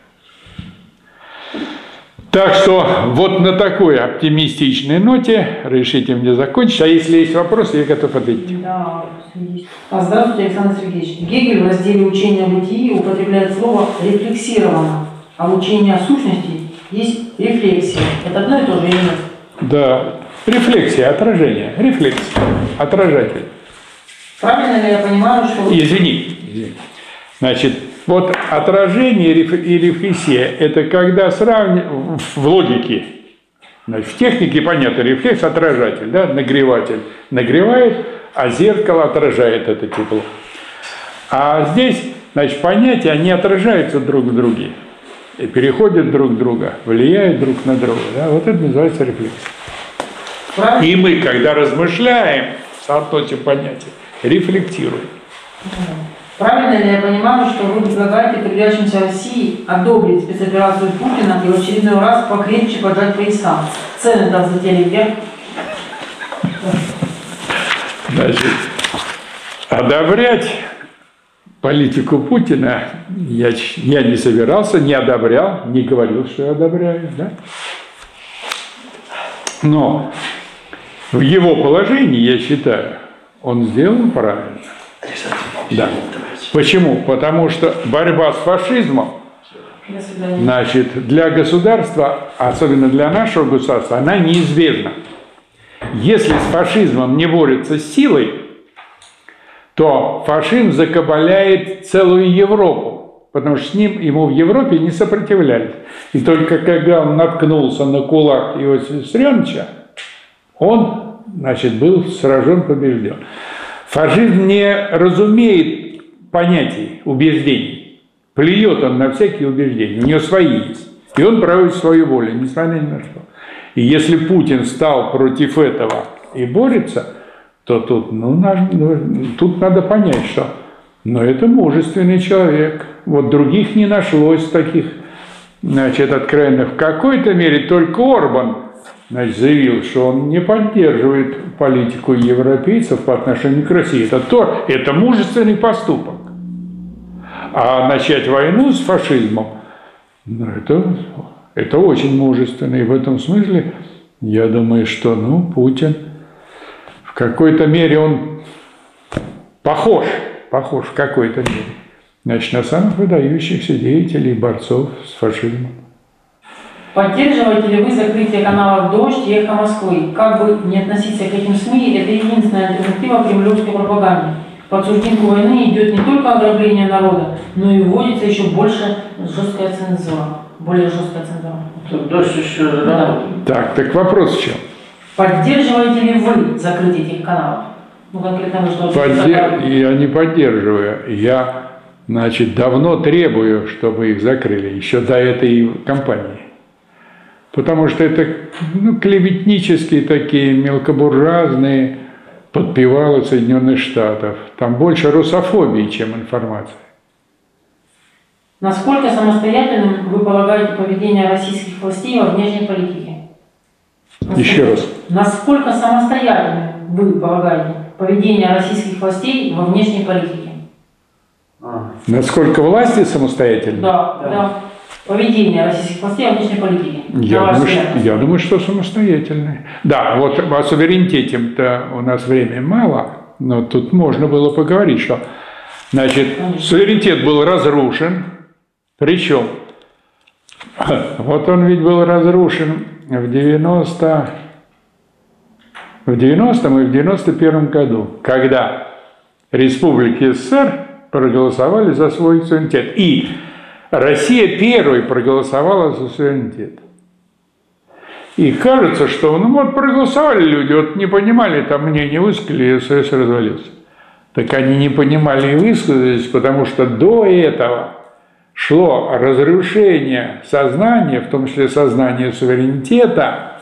S1: Так что вот на такой оптимистичной ноте решите мне закончить. А если есть вопросы, я готов ответить.
S6: Да, есть. Здравствуйте, Александр Сергеевич. Гегель в разделе «Учение о бытии» употребляет слово «рефлексировано», а в учении о сущности есть рефлексия. Это одно и то же или нет? Да, рефлексия, отражение, рефлексия, отражатель. Правильно ли я понимаю, что... Извини. Значит, вот отражение и рефлексия – это когда сравнивать в логике. Значит, в технике понятно, рефлекс – отражатель, да, нагреватель нагревает, а зеркало отражает это тепло. А здесь, значит, понятия, они отражаются друг в друге, и переходят друг в друга, влияют друг на друга. Да? Вот это называется рефлексия. И мы, когда размышляем, соотносим понятия, рефлектируем. Правильно ли я понимаю, что вы предлагаете трудящимся России одобрить спецоперацию Путина и в очередной раз покрепче поджать пояса? Цены там взлетели вверх. Значит, одобрять политику Путина я не собирался, не одобрял, не говорил, что я одобряю. Да? Но в его положении, я считаю, он сделал правильно. Да. Почему? Потому что борьба с фашизмом, значит, для государства, особенно для нашего государства, она неизбежна. Если с фашизмом не борется силой, то фашизм закабаляет целую Европу, потому что с ним ему в Европе не сопротивлялись. И только когда он наткнулся на кулак Иосифа Виссарионовича, он, значит, был сражен, побежден. Фашизм не разумеет понятий, убеждений. Плюет он на всякие убеждения. У него свои есть. И он проводит свою волю, несмотря ни на что. И если Путин стал против этого и борется, то тут, тут надо понять, что это мужественный человек. Вот других не нашлось таких, значит, откровенных. В какой-то мере только Орбан, значит, заявил, что он не поддерживает политику европейцев по отношению к России. Это мужественный поступок. А начать войну с фашизмом, это очень мужественно. И в этом смысле, я думаю, что Путин в какой-то мере он похож в какой-то мере, значит, на самых выдающихся деятелей, борцов с фашизмом. Поддерживаете ли вы закрытие каналов «Дождь» и «Эхо Москвы»? Как бы не относиться к этим СМИ, это единственная альтернатива кремлевской пропаганде. Под сужденку войны идет не только ограбление народа, но и вводится еще больше жесткая цензура. Более жесткая цензура. «Дождь» еще работает. Так вопрос в чем? Поддерживаете ли вы закрытие этих каналов? Конкретно вы что? Я не поддерживаю. Я значит, давно требую, чтобы их закрыли, еще до этой кампании. Потому что это клеветнические такие, мелкобуржуазные подпевалы Соединенных Штатов. Там больше русофобии, чем информации.
S7: Насколько самостоятельным вы полагаете поведение российских властей во внешней политике?
S6: Еще раз.
S7: Насколько самостоятельным вы полагаете поведение российских властей во внешней политике?
S6: Насколько власти самостоятельны?
S7: Да. Поведение российских властей во внешней политике.
S6: Я думаю, что самостоятельные. Да, вот о суверенитете-то у нас времени мало, но тут можно было поговорить, что, значит, суверенитет был разрушен, причем, вот он ведь был разрушен в 90-м и в 91 году, когда республики СССР проголосовали за свой суверенитет. И Россия первой проголосовала за суверенитет. И кажется, что проголосовали люди, не понимали, там мнение высказали, и СССР развалился. Так они не понимали и высказались, потому что до этого шло разрушение сознания, в том числе сознания суверенитета.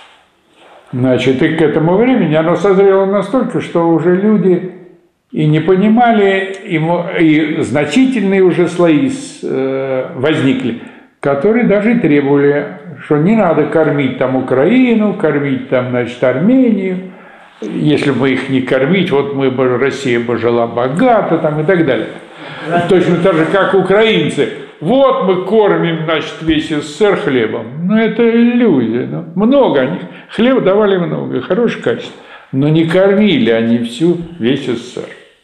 S6: Значит, и к этому времени оно созрело настолько, что уже люди и не понимали, и значительные уже слои возникли, которые даже требовали, что не надо кормить там Украину, кормить там, значит, Армению. Если бы их не кормить, Россия бы жила богато там, и так далее. Точно так же, как украинцы. Вот мы кормим, значит, весь СССР хлебом. Это иллюзия. Много они. Хлеба давали много, хорошее качество. Но не кормили они весь СССР.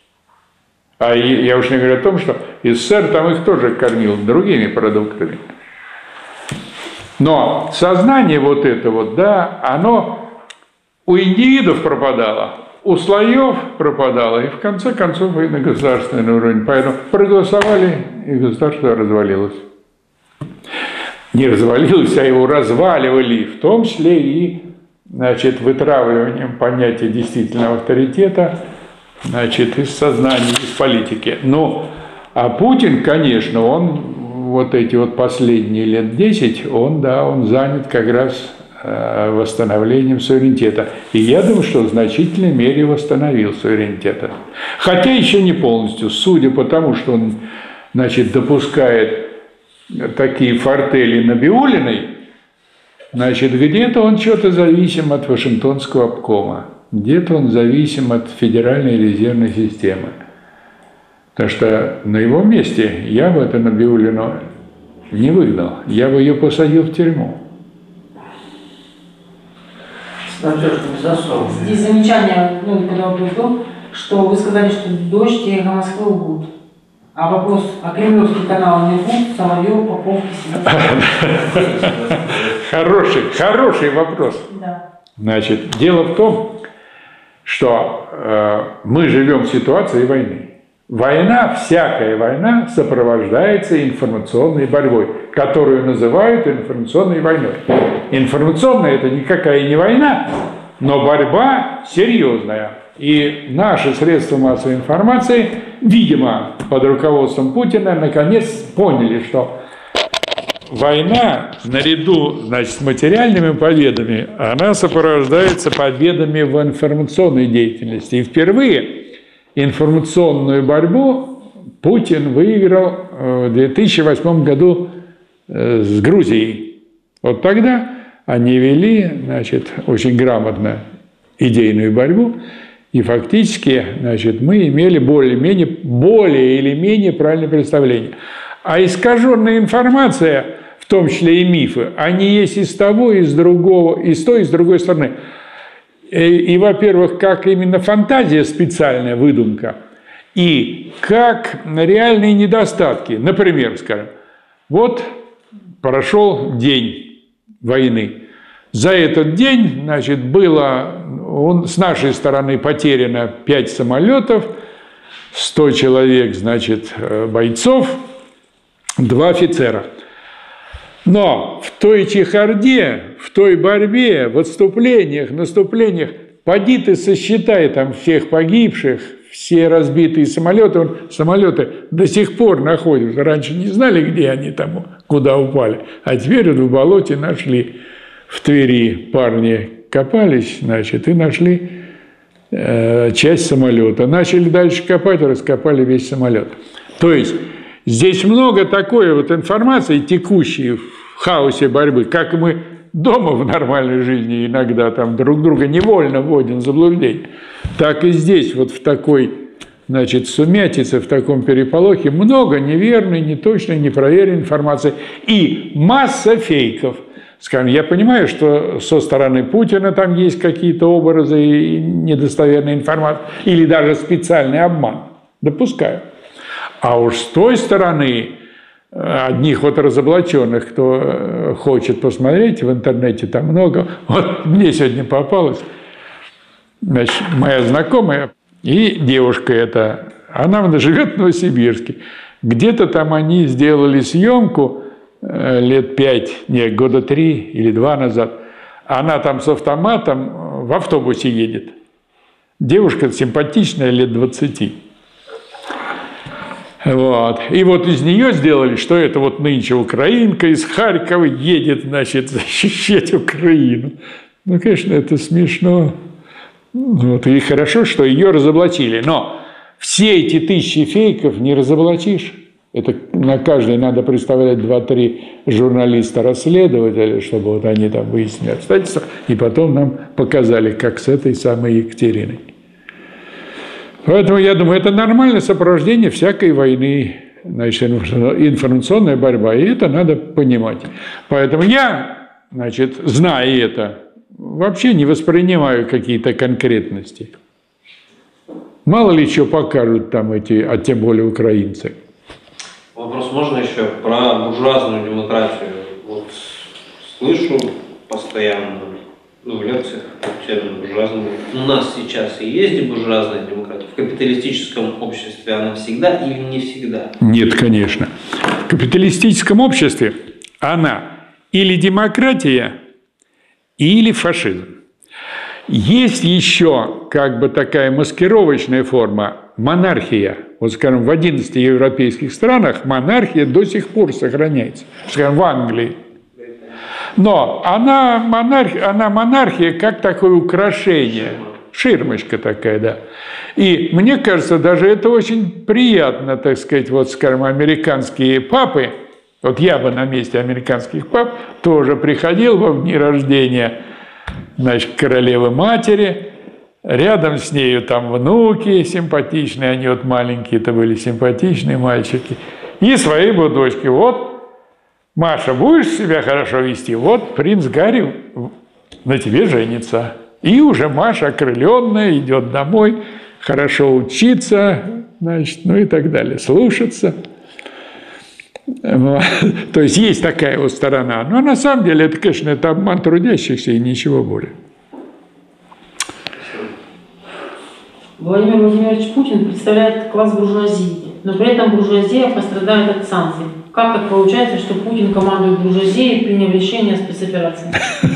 S6: А я уж не говорю о том, что СССР там их тоже кормил другими продуктами. Но сознание оно у индивидов пропадало, у слоев пропадало, и в конце концов и на государственный уровень. Поэтому проголосовали, и государство развалилось. Не развалилось, а его разваливали, в том числе и, значит, вытравливанием понятия действительного авторитета, значит, из сознания, из политики. А Путин, конечно, он эти последние лет 10, он занят как раз восстановлением суверенитета. И я думаю, что в значительной мере восстановил суверенитет. Хотя еще не полностью, судя по тому, что он, значит, допускает такие фортели Набиуллиной, значит, где-то он что-то зависим от Вашингтонского обкома. Где-то он зависим от Федеральной резервной системы. Потому что на его месте я бы эту Набиуллину не выгнал. Я бы ее посадил в тюрьму.
S7: Здесь замечание, когда был, что вы сказали, что дождь и Москвы убудут. А вопрос, кремлевский канал не будет, Соловьев, Попов,
S6: Хороший вопрос.
S7: Да.
S6: Значит, дело в том, что мы живем в ситуации войны. Всякая война сопровождается информационной борьбой, которую называют информационной войной. Информационная – это никакая не война, но борьба серьезная. И наши средства массовой информации, видимо, под руководством Путина, наконец поняли, что война, наряду, значит, с материальными победами, она сопровождается победами в информационной деятельности. И впервые информационную борьбу Путин выиграл в 2008 году с Грузией. Вот тогда они вели, значит, очень грамотно идейную борьбу, и фактически, значит, мы имели более или менее правильное представление. А искаженная информация, в том числе и мифы, они есть и с того, и с другого, и с той, и с другой стороны. И, во-первых, как именно фантазия специальная, выдумка, и как реальные недостатки. Например, скажем, вот прошел день войны. За этот день, значит, было с нашей стороны потеряно 5 самолетов, 100 человек, значит, бойцов, 2 офицера. Но в той чехарде, в той борьбе, в отступлениях, наступлениях, поди ты сосчитай там всех погибших, все разбитые самолеты, самолеты до сих пор находятся. Раньше не знали, где они там, куда упали. А теперь в болоте нашли. В Твери парни копались, значит, и нашли часть самолета. Начали дальше копать, раскопали весь самолет. То есть здесь много такой вот информации, текущей в хаосе борьбы, как мы дома в нормальной жизни иногда там друг друга невольно вводим в заблуждение, так и здесь вот в такой, значит, сумятице, в таком переполохе много неверной, неточной, непроверенной информации и масса фейков. Скажем, я понимаю, что со стороны Путина там есть какие-то образы и недостоверная информация, или даже специальный обман. Допускаю. А уж с той стороны одних вот разоблаченных, кто хочет посмотреть в интернете, там много. Вот мне сегодня попалась, значит, моя знакомая, и девушка эта, она живет в Новосибирске. Где-то там они сделали съемку лет 5, нет, года 3 или 2 назад. Она там с автоматом в автобусе едет. Девушка симпатичная, лет 20. Вот. И вот из нее сделали, что это вот нынче украинка из Харькова едет, значит, защищать Украину. Ну, конечно, это смешно. Вот. И хорошо, что ее разоблачили. Но все эти тысячи фейков не разоблачишь. Это на каждой надо представлять 2-3 журналиста-расследователя, чтобы вот они там выяснили обстоятельства, и потом нам показали, как с этой самой Екатериной. Поэтому, я думаю, это нормальное сопровождение всякой войны, значит, информационная борьба, и это надо понимать. Поэтому я, значит, зная это, вообще не воспринимаю какие-то конкретности. Мало ли что покажут там эти, а тем более украинцы.
S2: Вопрос можно еще про буржуазную демократию? Вот слышу постоянно, в лекциях термин буржуазный. У нас сейчас и есть буржуазная демократия. В капиталистическом обществе она всегда или не всегда?
S6: Нет, конечно. В капиталистическом обществе она или демократия, или фашизм. Есть еще как бы такая маскировочная форма – монархия. Вот, скажем, в 11 европейских странах монархия до сих пор сохраняется. Скажем, в Англии. Но она монархия как такое украшение. Ширмочка такая, да. И мне кажется, даже это очень приятно, так сказать, вот, скажем, американские папы, вот я бы на месте американских пап тоже приходил бы в дни рождения, значит, королевы-матери, рядом с нею там внуки симпатичные, они вот маленькие-то были симпатичные мальчики, и своей бы дочке, вот, Маша, будешь себя хорошо вести, вот принц Гарри на тебе женится. И уже Маша, окрыленная, идет домой, хорошо учиться, значит, ну и так далее, слушаться. То есть есть такая вот сторона. Но на самом деле это, конечно, это обман трудящихся и ничего более.
S7: Владимир Владимирович Путин представляет класс буржуазии, но при этом буржуазия пострадает от санкций. Как так получается, что Путин командует буржуазией, приняв решение о спецоперации?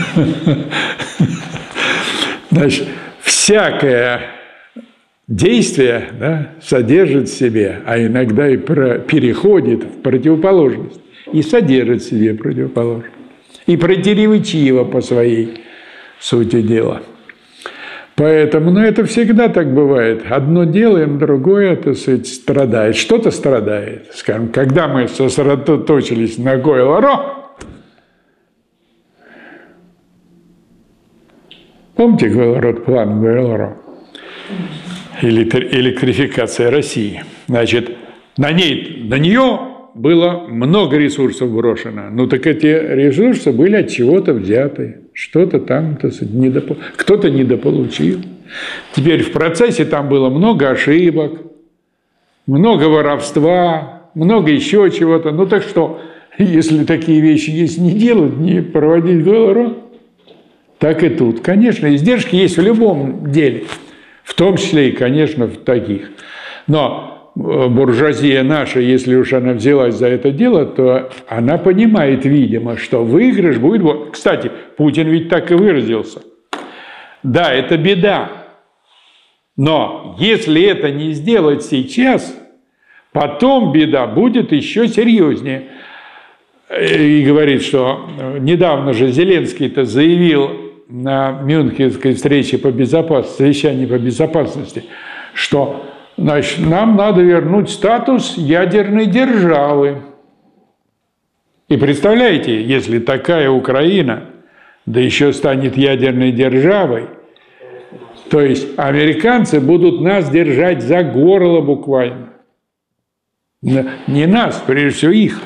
S6: Значит, всякое действие, да, содержит в себе, а иногда и переходит в противоположность, и содержит в себе противоположность. И противоречиво по своей сути дела. Поэтому, ну, это всегда так бывает. Одно делаем, другое, так сказать, страдает. Что-то страдает. Скажем, когда мы сосредоточились на Гойл-Ро, помните Гойл-Ро, план Гойл-Ро? Электрификация России. Значит, на нее было много ресурсов брошено. Ну, так эти ресурсы были от чего-то взяты. Что-то там, кто-то недополучил. Теперь в процессе там было много ошибок, много воровства, много еще чего-то. Ну, так что, если такие вещи есть, не делать, не проводить Гойл-Ро, так и тут. Конечно, издержки есть в любом деле. В том числе и, конечно, в таких. Но буржуазия наша, если уж она взялась за это дело, то она понимает, видимо, что выигрыш будет... Кстати, Путин ведь так и выразился. Да, это беда. Но если это не сделать сейчас, потом беда будет еще серьезнее. И говорит, что недавно же Зеленский-то заявил на Мюнхенской встрече по безопасности, совещании по безопасности, что, значит, нам надо вернуть статус ядерной державы. И представляете, если такая Украина, да еще станет ядерной державой, то есть американцы будут нас держать за горло буквально. Не нас, прежде всего их.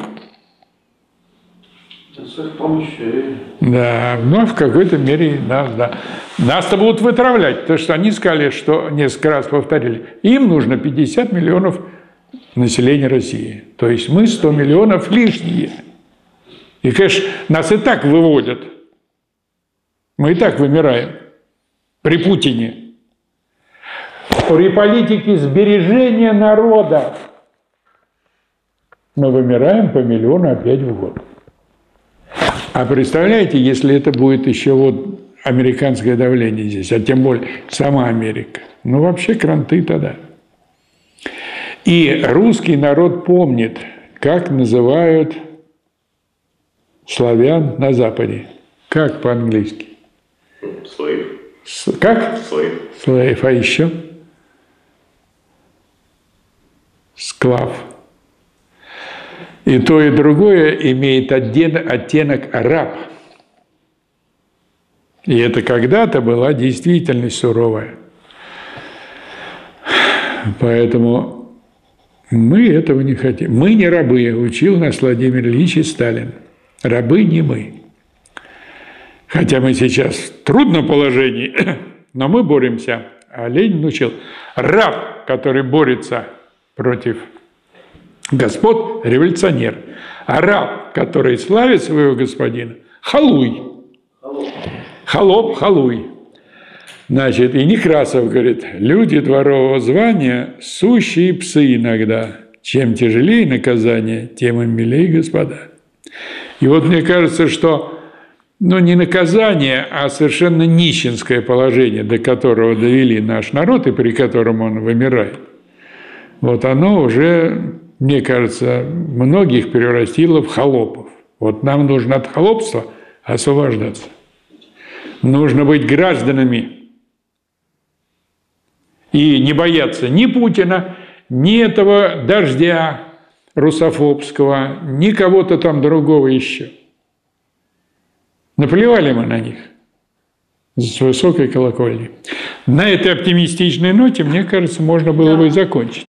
S3: С их помощью.
S6: Да, но в какой-то мере нас, да. Нас-то будут вытравлять, потому что они сказали, что несколько раз повторили, им нужно 50 миллионов населения России. То есть мы 100 миллионов лишние. И, конечно, нас и так выводят. Мы и так вымираем при Путине. При политике сбережения народа мы вымираем по миллиону опять в год. А представляете, если это будет еще вот американское давление здесь, а тем более сама Америка. Ну, вообще кранты тогда. И русский народ помнит, как называют славян на Западе. Как по-английски?
S5: Слейв.
S6: Как?
S5: Слейв.
S6: Слейв. А еще? Склав. И то, и другое имеет оттенок раб. И это когда-то была действительность суровая. Поэтому мы этого не хотим. Мы не рабы, учил нас Владимир Ильич и Сталин. Рабы не мы. Хотя мы сейчас в трудном положении, но мы боремся. А Ленин учил, раб, который борется против господ, революционер. А раб, который славит своего господина, халуй. Холоп, халуй. Значит, и Некрасов говорит, люди дворового звания – сущие псы иногда. Чем тяжелее наказание, тем им милее господа. И вот мне кажется, что не наказание, а совершенно нищенское положение, до которого довели наш народ и при котором он вымирает, вот оно уже, мне кажется, многих превратило в холопов. Вот нам нужно от холопства освобождаться. Нужно быть гражданами и не бояться ни Путина, ни этого дождя русофобского, ни кого-то там другого еще. Наплевали мы на них с высокой колокольни. На этой оптимистичной ноте, мне кажется, можно было бы и закончить.